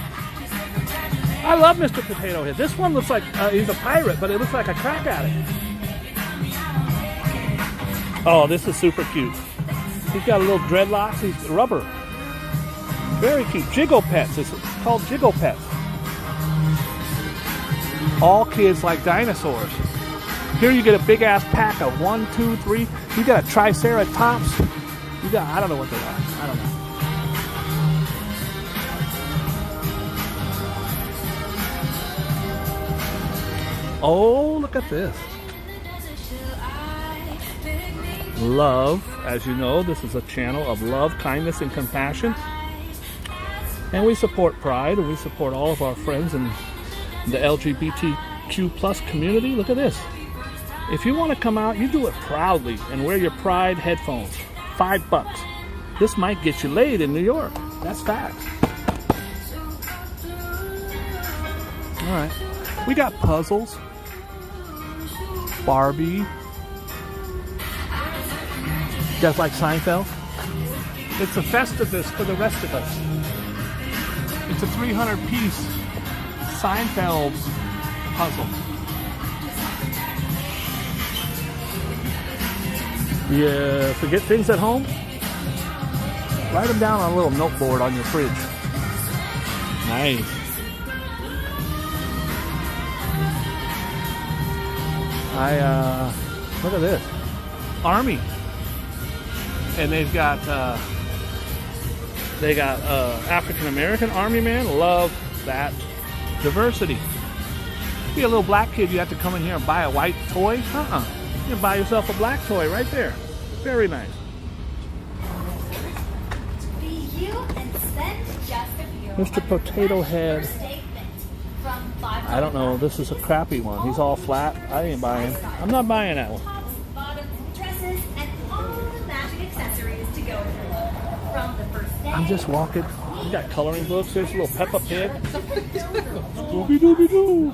I love Mr. Potato Head. This one looks like he's a pirate, but it looks like a crack addict. Oh, this is super cute. He's got a little dreadlocks. He's rubber. Very cute. Jiggle Pets. It's called Jiggle Pets. All kids like dinosaurs. Here you get a big ass pack of 1, 2, 3. You got a Triceratops. You got, I don't know what they are. I don't know. Oh, look at this. Love, as you know, this is a channel of love, kindness, and compassion. And we support Pride, and we support all of our friends in the LGBTQ plus community. Look at this. If you want to come out, you do it proudly and wear your Pride headphones. $5. This might get you laid in New York. That's facts. All right. We got puzzles. Barbie. Just like Seinfeld. It's a Festivus for the rest of us. It's a 300-piece Seinfeld puzzle. You forget things at home? Write them down on a little note board on your fridge. Nice. Look at this. Army. And they've got African American Army man. Love that diversity. Be a little black kid, you have to come in here and buy a white toy. You can buy yourself a black toy right there. Very nice. Mr. Potato Head. I don't know. This is a crappy one. He's all flat. I ain't buying. I'm not buying that one. I'm just walking. You got coloring books. There's a little Peppa Pig. Scooby-Dooby-Doo.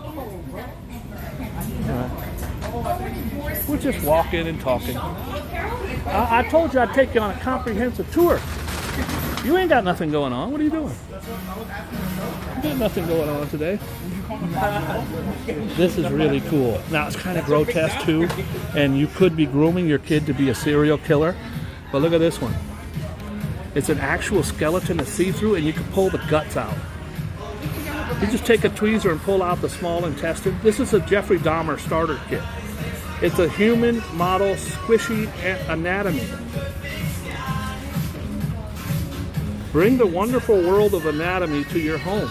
We're just walking and talking. I told you I'd take you on a comprehensive tour. You ain't got nothing going on. What are you doing? You got nothing going on today. This is really cool. Now, it's kind of grotesque, too. And you could be grooming your kid to be a serial killer. But look at this one. It's an actual skeleton that's see-through, and you can pull the guts out. You just take a tweezer and pull out the small intestine. This is a Jeffrey Dahmer starter kit. It's a human model squishy anatomy. Bring the wonderful world of anatomy to your home.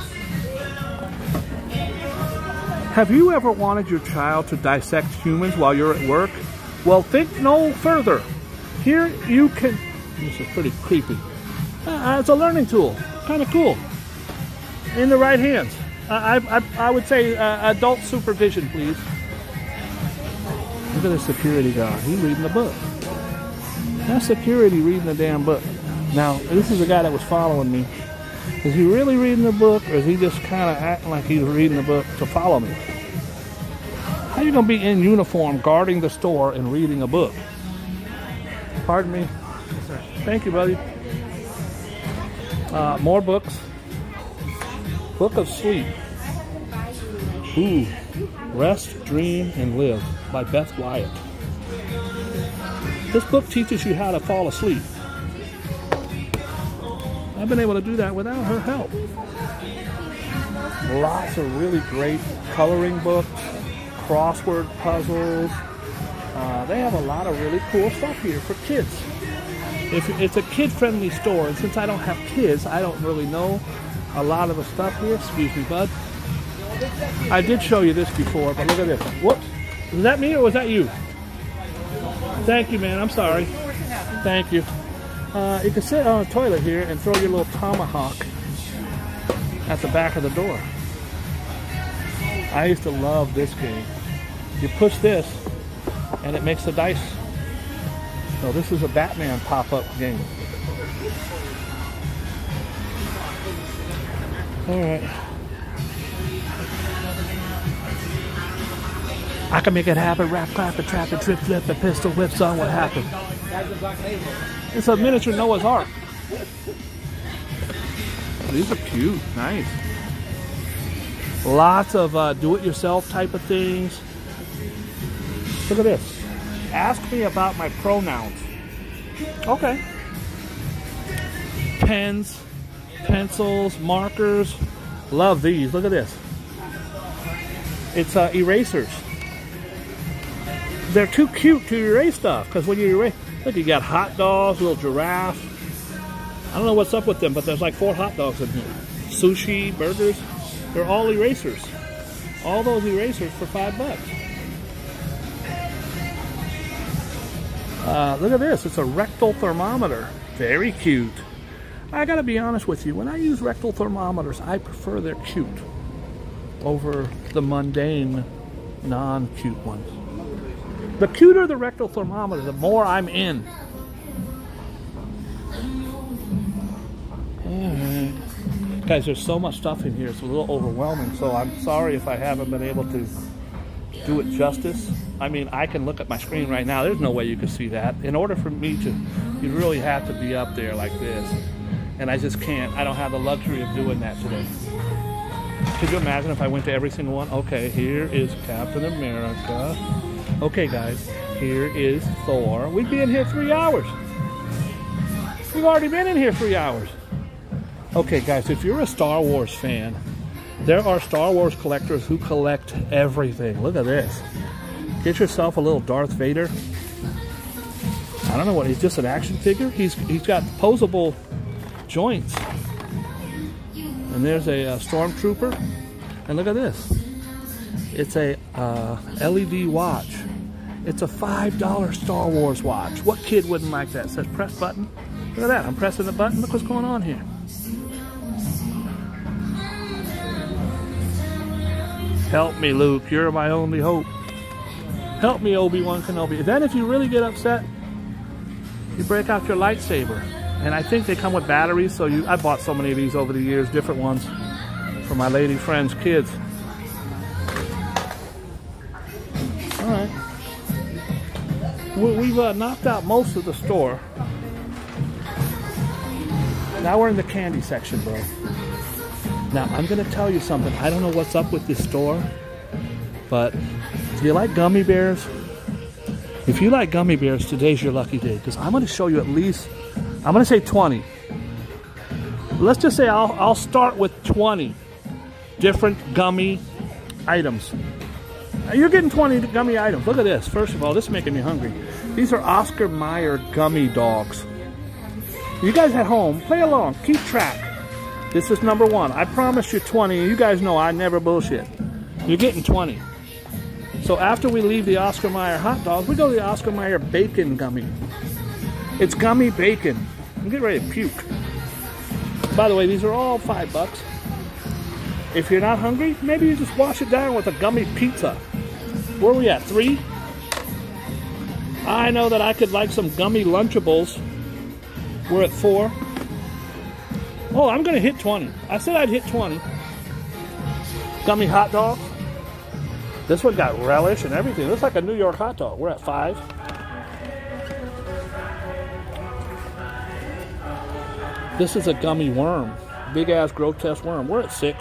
Have you ever wanted your child to dissect humans while you're at work? Well, think no further. Here you can... This is pretty creepy. It's a learning tool. Kind of cool. In the right hands. I would say adult supervision, please. Look at the security guard. He's reading the book. That's security reading the damn book. Now, this is the guy that was following me. Is he really reading the book, or is he just kind of acting like he's reading the book to follow me? How are you going to be in uniform guarding the store and reading a book? Pardon me? Yes, sir. Thank you, buddy. More books. Book of Sleep. Ooh. Rest, Dream, and Live by Beth Wyatt. This book teaches you how to fall asleep. I've been able to do that without her help. Lots of really great coloring books, crossword puzzles. They have a lot of really cool stuff here for kids. It's a kid-friendly store, and since I don't have kids, I don't really know a lot of the stuff here. Excuse me, bud. I did show you this before, but look at this. Whoops. Was that me or was that you? Thank you, man. I'm sorry. Thank you. You can sit on a toilet here and throw your little tomahawk at the back of the door. I used to love this game. You push this and it makes the dice. So this is a Batman pop-up game. All right. I can make it happen. Rap, clap, and trap, and trip, flip, and pistol whips on what happened. It's a miniature Noah's Ark. These are cute. Nice. Lots of do-it-yourself type of things. Look at this. Ask me about my pronouns. Okay. Pens, pencils, markers. Love these. Look at this. It's erasers. They're too cute to erase stuff because when you erase, look, you got hot dogs, little giraffe. I don't know what's up with them, but there's like 4 hot dogs in here. Sushi, burgers. They're all erasers. All those erasers for $5. Look at this. It's a rectal thermometer. Very cute. I gotta be honest with you. When I use rectal thermometers, I prefer they're cute over the mundane, non-cute ones. The cuter the rectal thermometer, the more I'm in. Alright. Guys, there's so much stuff in here, it's a little overwhelming, so I'm sorry if I haven't been able to do it justice. I mean, I can look at my screen right now. There's no way you can see that. In order for me to, you really have to be up there like this. And I just can't. I don't have the luxury of doing that today. Could you imagine if I went to every single one? Okay, here is Captain America. Okay, guys, here is Thor. We'd be in here 3 hours. We've already been in here 3 hours. Okay, guys, if you're a Star Wars fan, there are Star Wars collectors who collect everything. Look at this. Get yourself a little Darth Vader. I don't know what, he's just an action figure? He's got posable joints. And there's a Stormtrooper. And look at this. It's a LED watch. It's a $5 Star Wars watch. What kid wouldn't like that? It says press button. Look at that. I'm pressing the button. Look what's going on here. Help me, Luke. You're my only hope. Help me, Obi-Wan Kenobi. Then if you really get upset, you break out your lightsaber. And I think they come with batteries, so I bought so many of these over the years, different ones for my lady friends' kids. All right. We've knocked out most of the store. Now we're in the candy section, bro. Now, I'm going to tell you something. I don't know what's up with this store, but do you like gummy bears? If you like gummy bears, today's your lucky day, because I'm going to show you at least, I'm going to say 20. Let's just say I'll start with 20 different gummy items. You're getting 20 gummy items. Look at this. First of all, this is making me hungry. These are Oscar Mayer gummy dogs. You guys at home, play along. Keep track. This is number 1. I promise you 20. You guys know I never bullshit. You're getting 20. So after we leave the Oscar Mayer hot dogs, we go to the Oscar Mayer bacon gummy. It's gummy bacon. I'm getting ready to puke. By the way, these are all $5. If you're not hungry, maybe you just wash it down with a gummy pizza. Where are we at? 3? I know that I could like some gummy Lunchables. We're at 4. Oh, I'm going to hit 20. I said I'd hit 20. Gummy hot dog. This one got relish and everything. It looks like a New York hot dog. We're at 5. This is a gummy worm. Big ass grotesque worm. We're at 6.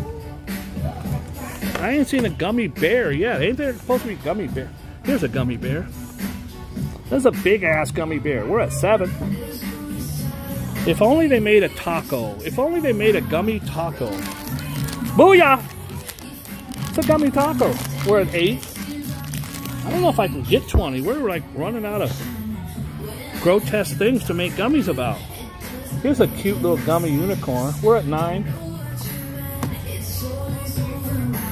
I ain't seen a gummy bear yet. Ain't there supposed to be gummy bear? Here's a gummy bear. There's a big ass gummy bear. We're at 7. If only they made a taco. If only they made a gummy taco. Booyah! It's a gummy taco. We're at 8. I don't know if I can get 20. We're like running out of grotesque things to make gummies about. Here's a cute little gummy unicorn. We're at 9.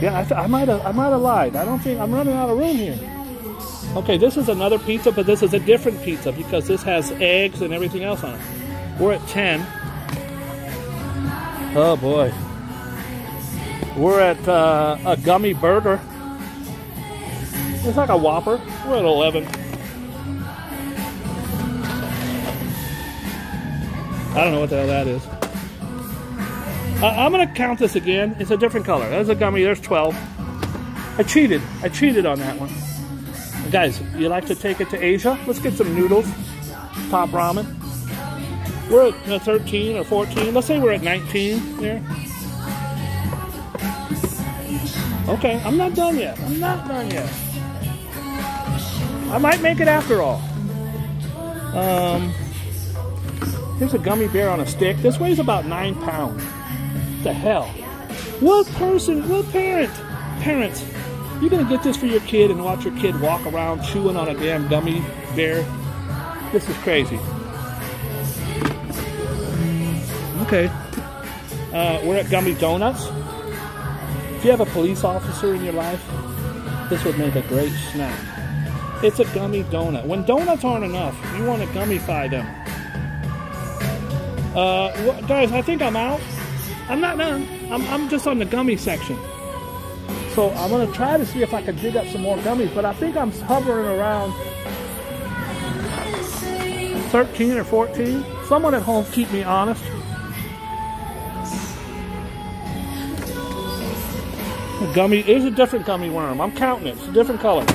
Yeah, I might have lied. I don't think I'm running out of room here. Okay, this is another pizza, but this is a different pizza because this has eggs and everything else on it. We're at 10. Oh boy. We're at a gummy burger. It's like a Whopper. We're at 11. I don't know what the hell that is. I'm going to count this again. It's a different color. There's a gummy. There's 12. I cheated. I cheated on that one. Guys, you like to take it to Asia? Let's get some noodles. Top ramen. We're at 13 or 14. Let's say we're at 19 there. Okay, I'm not done yet. I'm not done yet. I might make it after all. Here's a gummy bear on a stick. This weighs about 9 pounds. What the hell? What parents, you're gonna get this for your kid and watch your kid walk around chewing on a damn gummy bear? This is crazy. Okay. We're at Gummy Donuts. If you have a police officer in your life, this would make a great snack. It's a gummy donut. When donuts aren't enough, you want to gummify them. Guys, I think I'm out. I'm not done. I'm just on the gummy section. So I'm going to try to see if I can dig up some more gummies, but I think I'm hovering around 13 or 14. Someone at home keep me honest. A gummy is a different gummy worm. I'm counting it. It's a different color.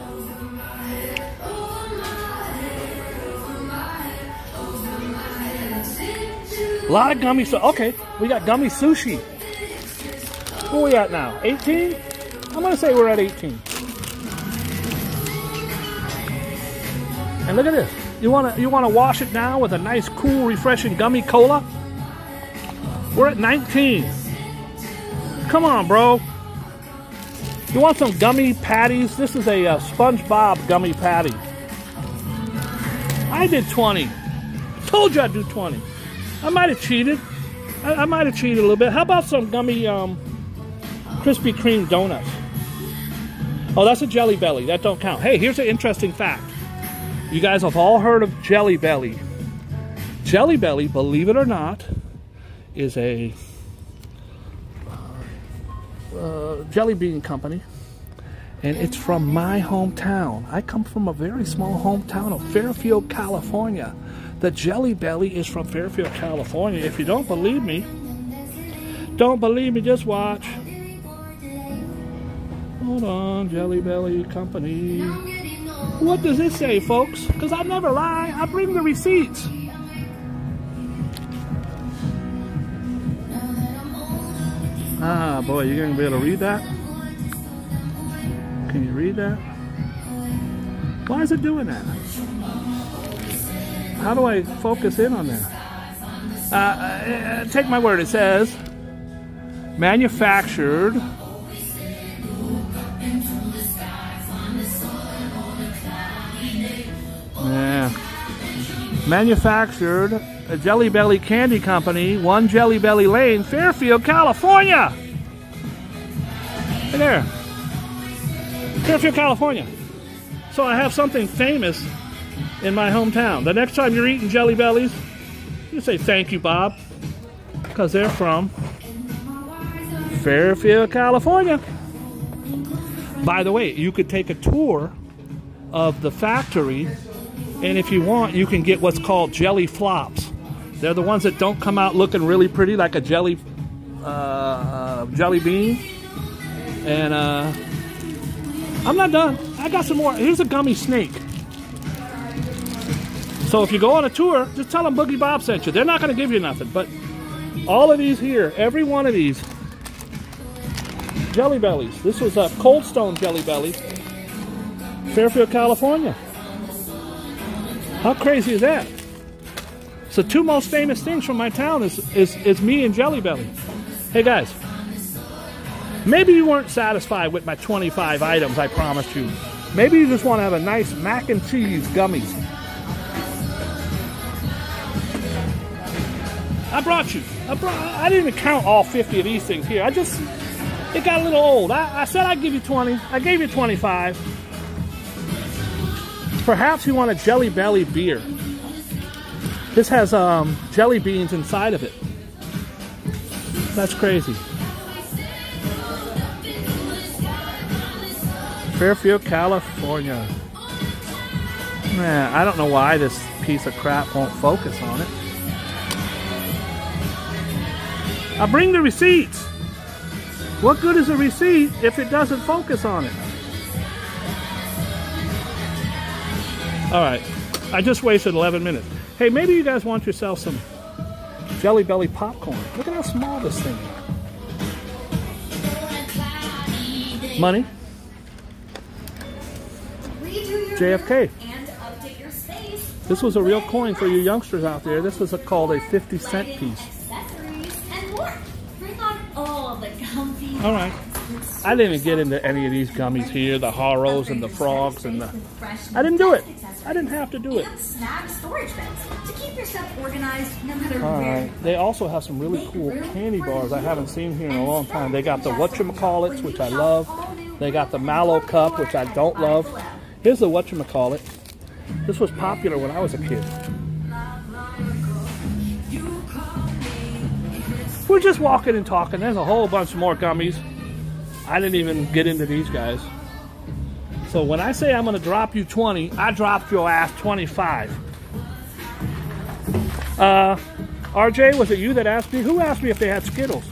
A lot of gummy. Okay, we got gummy sushi. Where are we at now? 18? I'm going to say we're at 18. And look at this. You want to wash it down with a nice, cool, refreshing gummy cola? We're at 19. Come on, bro. You want some gummy patties? This is a SpongeBob gummy patty. I did 20. Told you I'd do 20. I might have cheated. I might have cheated a little bit. How about some gummy Krispy Kreme donuts? Oh, that's a Jelly Belly. That don't count. Hey, here's an interesting fact. You guys have all heard of Jelly Belly. Jelly Belly, believe it or not, is a jelly bean company. And it's from my hometown. I come from a very small hometown of Fairfield, California. The Jelly Belly is from Fairfield, California. If you don't believe me, just watch. Hold on, Jelly Belly Company. What does it say, folks? Because I never lie. I bring the receipts. Ah, boy, you're going to be able to read that? Can you read that? Why is it doing that? How do I focus in on that? Take my word, it says manufactured manufactured a Jelly Belly Candy Company, 1 Jelly Belly Lane, Fairfield, California. Right there. Fairfield, California. So I have something famous in my hometown. The next time you're eating Jelly Bellies, you say thank you, Bob, because they're from Fairfield, California. By the way, you could take a tour of the factory, and if you want, you can get what's called jelly flops. They're the ones that don't come out looking really pretty like a jelly bean. And I'm not done. I got some more. Here's a gummy snake. So if you go on a tour, just tell them Boogie Bob sent you. They're not going to give you nothing. But all of these here, every one of these Jelly Bellies. This was a Cold Stone Jelly Belly, Fairfield, California. How crazy is that? So 2 most famous things from my town is me and Jelly Belly. Hey guys, maybe you weren't satisfied with my 25 items I promised you. Maybe you just want to have a nice mac and cheese gummies. I brought you. I didn't even count all 50 of these things here. It got a little old. I said I'd give you 20. I gave you 25. Perhaps you want a Jelly Belly beer. This has jelly beans inside of it. That's crazy. Fairfield, California. Man, I don't know why this piece of crap won't focus on it. I bring the receipts. What good is a receipt if it doesn't focus on it? All right, I just wasted 11 minutes. Hey, maybe you guys want yourself some Jelly Belly popcorn. Look at how small this thing is. Money. JFK. This was a real coin for you youngsters out there. This was called a 50-cent piece. All right. I didn't get into any of these gummies here, the Haros and the frogs and the... I didn't do it. I didn't have to do it. All right. They also have some really cool candy bars I haven't seen here in a long time. They got the whatchamacallits, which I love. They got the Mallow Cup, which I don't love. Here's the whatchamacallit. This was popular when I was a kid. We're just walking and talking. There's a whole bunch more gummies. I didn't even get into these guys. So when I say I'm going to drop you 20, I dropped your ass 25. RJ, was it you that asked me? Who asked me if they had Skittles?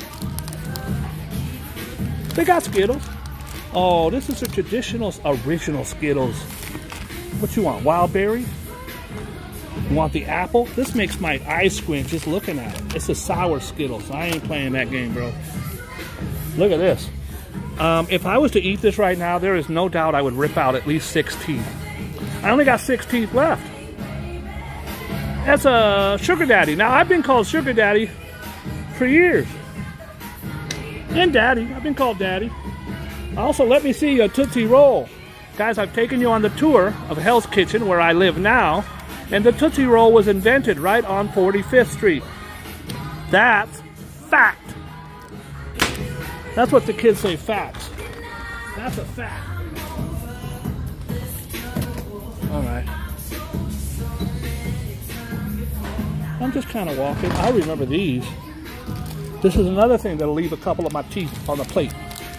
They got Skittles. Oh, this is a traditional, original Skittles. What you want, wild berry? You want the apple? This makes my eyes squint just looking at it. It's a sour Skittles. I ain't playing that game, bro. Look at this. If I was to eat this right now, there is no doubt I would rip out at least 6 teeth. I only got 6 teeth left. That's a Sugar Daddy. Now, I've been called Sugar Daddy for years. And Daddy. I've been called Daddy. Also, let me see a Tootsie Roll. Guys, I've taken you on the tour of Hell's Kitchen, where I live now. And the Tootsie Roll was invented right on 45th Street. That's fact. That's what the kids say, facts. That's a fact. All right. I'm just kind of walking. I remember these. This is another thing that'll leave a couple of my teeth on the plate.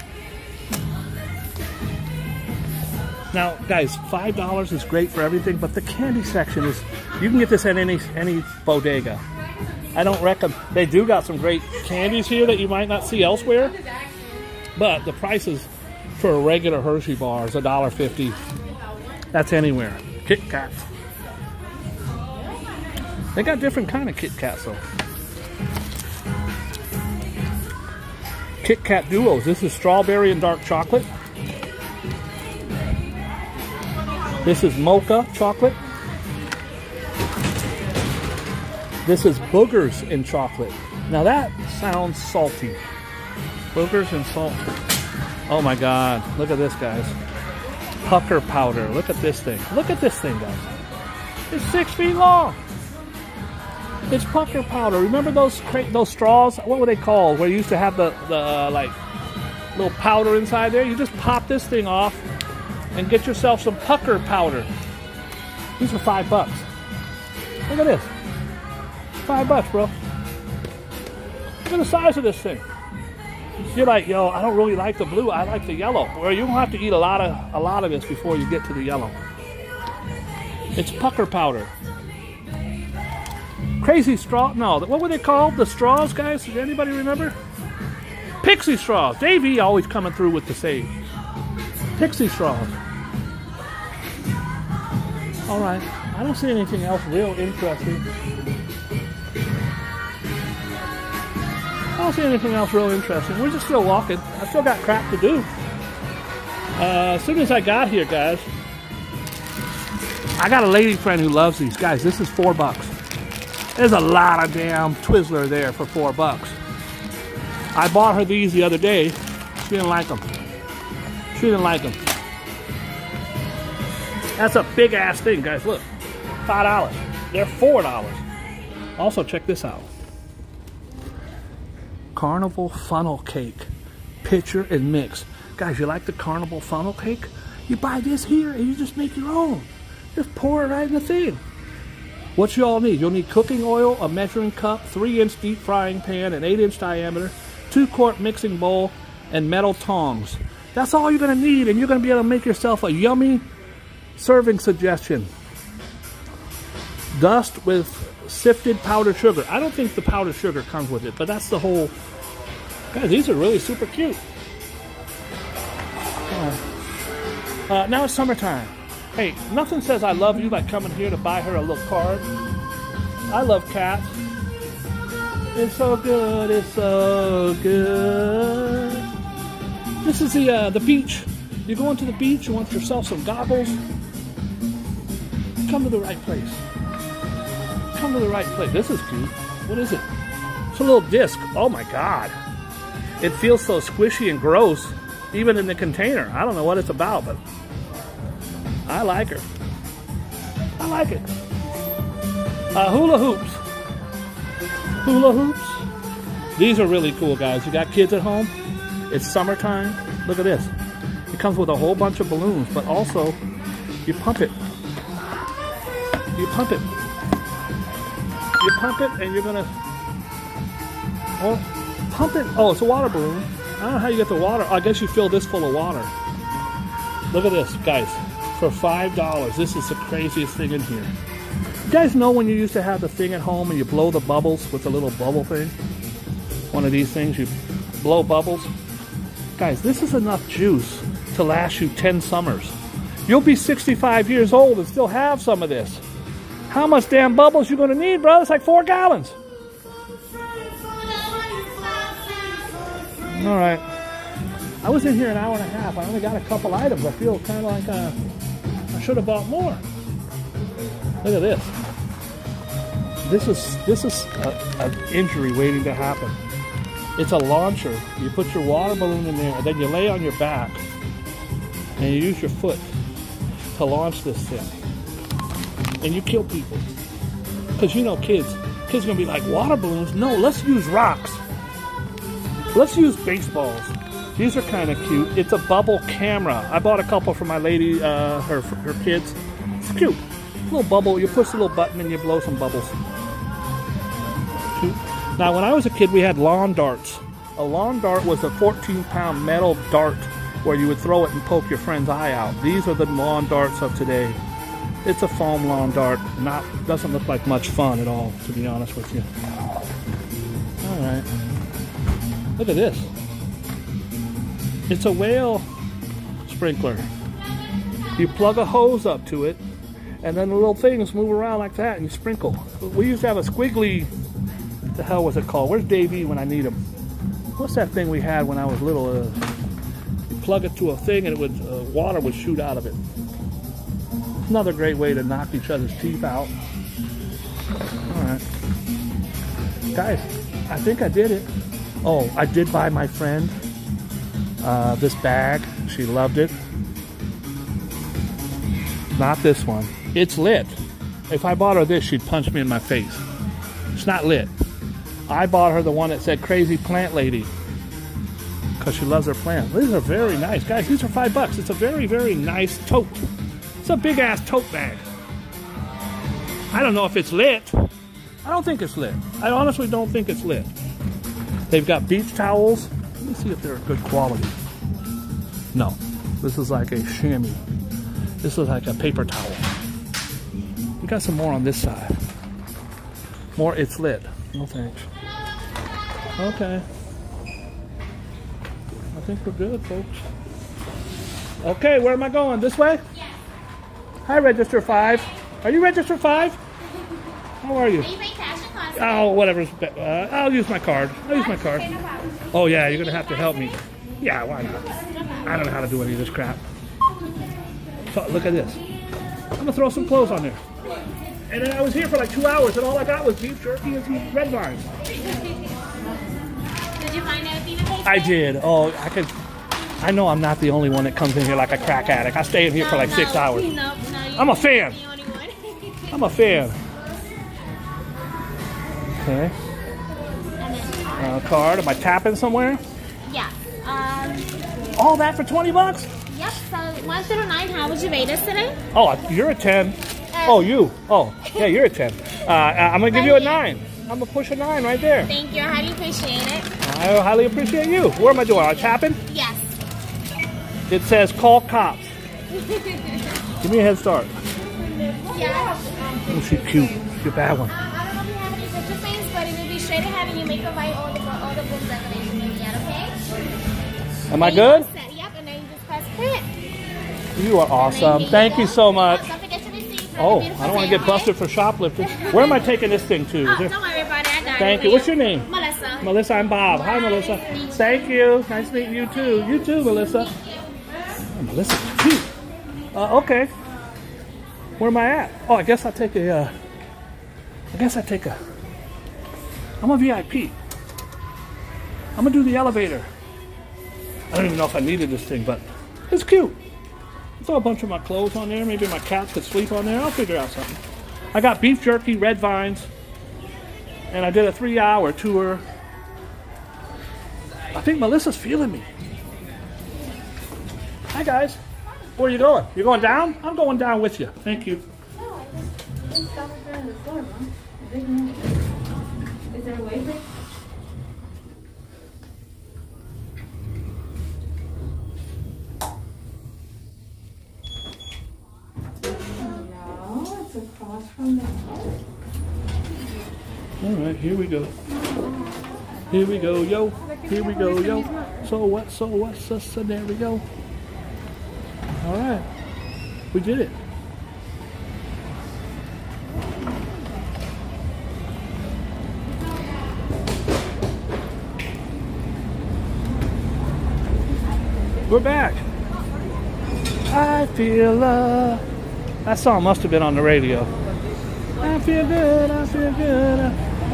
Now, guys, $5 is great for everything, but the candy section is, you can get this at any bodega. I don't recommend, they do got some great candies here that you might not see elsewhere, but the prices for a regular Hershey bar is $1.50. That's anywhere. Kit Kats. They got different kind of Kit Kats, though. Kit Kat Duos. This is strawberry and dark chocolate. This is mocha chocolate. This is boogers in chocolate. Now that sounds salty. Boogers and salt. Oh my God. Look at this, guys. Pucker powder. Look at this thing. Look at this thing, guys. It's 6 feet long. It's pucker powder. Remember those straws? What were they called? Where you used to have the like little powder inside there? You just pop this thing off and get yourself some pucker powder. These are $5. Look at this. $5, bro. Look at the size of this thing. You're like, yo, I don't really like the blue. I like the yellow. Well, you don't have to eat a lot of this before you get to the yellow. It's pucker powder. Crazy straw? No, what were they called? The straws, guys? Does anybody remember? Pixie straws. Dave E always coming through with the save. Pixie straws. All right. I don't see anything else real interesting. I don't see anything else real interesting. We're just still walking. I still got crap to do. As soon as I got here, guys, I got a lady friend who loves these. Guys, this is $4. There's a lot of damn Twizzler there for $4. I bought her these the other day. She didn't like them. She didn't like them. That's a big ass thing, guys. Look, $5. They're $4. Also, check this out. Carnival funnel cake. pitcher, and mix. Guys, you like the carnival funnel cake? You buy this here and you just make your own. Just pour it right in the thing. What you all need? You'll need cooking oil, a measuring cup, 3-inch deep frying pan, an 8-inch diameter, 2-quart mixing bowl, and metal tongs. That's all you're gonna need, and you're gonna be able to make yourself a yummy serving suggestion. Dust with sifted powdered sugar. I don't think the powdered sugar comes with it, but that's the whole... Guys, these are really super cute. Now it's summertime. Hey, nothing says I love you like coming here to buy her a little card. I love cats. It's so good, it's so good. This is the beach. You're going to the beach, you want yourself some goggles. Come to the right place. Come to the right place. This is cute. What is it? It's a little disc. Oh my God. It feels so squishy and gross, even in the container. I don't know what it's about, but I like her. I like it. Hula hoops. Hula hoops. These are really cool, guys. You got kids at home? It's summertime. Look at this. It comes with a whole bunch of balloons, but also you pump it. You pump it. You pump it, and you're gonna pump it. Oh, it's a water balloon. I don't know how you get the water. I guess you fill this full of water. Look at this, guys. For $5, this is the craziest thing in here. You guys know when you used to have the thing at home and you blow the bubbles with the little bubble thing? One of these things, you blow bubbles. Guys, this is enough juice to last you 10 summers. You'll be 65 years old and still have some of this. How much damn bubbles you gonna need, bro? It's like 4 gallons. All right. I was in here an hour and a half. I only got a couple items. I feel kind of like I should have bought more. Look at this. This is an injury waiting to happen. It's a launcher. You put your water balloon in there, and then you lay on your back, and you use your foot to launch this thing. And you kill people. Because you know kids are going to be like, water balloons? No, let's use rocks. Let's use baseballs. These are kind of cute. It's a bubble camera. I bought a couple for my lady, her kids. It's cute. A little bubble. You push a little button and you blow some bubbles. Cute. Now, when I was a kid, we had lawn darts. A lawn dart was a 14-pound metal dart where you would throw it and poke your friend's eye out. These are the lawn darts of today. It's a foam lawn dart. Doesn't look like much fun at all, to be honest with you. All right. Look at this. It's a whale sprinkler. You plug a hose up to it, and then the little things move around like that, and you sprinkle. We used to have a squiggly, the hell was it called? Where's Davey when I need him? What's that thing we had when I was little? You plug it to a thing, and it would water would shoot out of it. Another great way to knock each other's teeth out. All right. Guys, I think I did it. Oh, I did buy my friend this bag. She loved it. Not this one. It's lit. If I bought her this, she'd punch me in my face. It's not lit. I bought her the one that said Crazy Plant Lady because she loves her plants. These are very nice. Guys, these are $5. It's a very, very nice tote. It's a big-ass tote bag. I don't know if it's lit. I don't think it's lit. I honestly don't think it's lit. They've got beach towels. Let me see if they're good quality. No. This is like a chamois. This is like a paper towel. We got some more on this side. More, it's lit. No thanks. Okay. I think we're good, folks. Okay, where am I going? This way? Yes. Hi, Register 5. Are you Register 5? How are you? Are you paying cash or card? Oh, whatever. I'll use my card. I'll use my card. Okay, no problem. Oh, yeah, you're going to have to help me. Yeah, why not? I don't know how to do any of this crap. So, look at this. I'm going to throw some clothes on there. And then I was here for like 2 hours, and all I got was beef jerky and some red vines. Did you find out if you paid? I did. Oh, I know I'm not the only one that comes in here like a crack addict. I stay in here for like 6 hours. No, I'm a fan. the only one. I'm a fan. Okay. And then, Card. Am I tapping somewhere? yeah. All that for 20 bucks? Yep, so 1 through 9, how would you rate us today? Oh, you're a 10. Oh, you. Oh, yeah, you're a 10. I'm going to give you a 9. I'm going to push a 9 right there. Thank you, I highly appreciate it. I highly appreciate you. What am I doing? Am I tapping? Yes. It says call cops. Give me a head start. Yes. Oh, she's cute. She's a bad one. I don't know if you have any picture frames, but it will be straight ahead and you make a right all the boom decorations in yet, okay? Am I good? Yep, and then you just press print. You are awesome. Thank you so much. Don't forget your receipt. Oh, I don't want to get busted for shoplifting. Where am I taking this thing to? Oh, don't worry about it. I got it. Thank you. What's your name? Melissa. Melissa, I'm Bob. Hi, Melissa. Thank you. Nice meeting you too. You too, Melissa. Oh, Melissa's cute. Okay. Where am I at? Oh, I guess I'll take a. I'm a VIP. I'm gonna do the elevator. I don't even know if I needed this thing, but it's cute. Throw a bunch of my clothes on there. Maybe my cats could sleep on there. I'll figure out something. I got beef jerky, red vines, and I did a 3-hour tour. I think Melissa's feeling me. Hi, guys. Where are you going? You going down? I'm going down with you. Thank you. Is there a way for across from the house. All right, here we go. Here we go, yo. Here we go, yo. So what? So what's the scenario? All right, we did it. We're back. I feel love. That song must have been on the radio. I feel good, I feel good.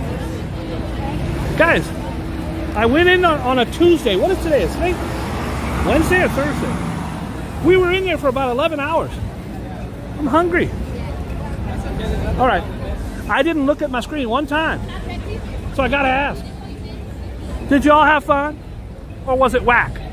Guys, I went in on a Tuesday. What is today? Is today Wednesday or Thursday? We were in there for about 11 hours. I'm hungry. All right. I didn't look at my screen one time. So I gotta ask. Did y'all have fun? Or was it whack?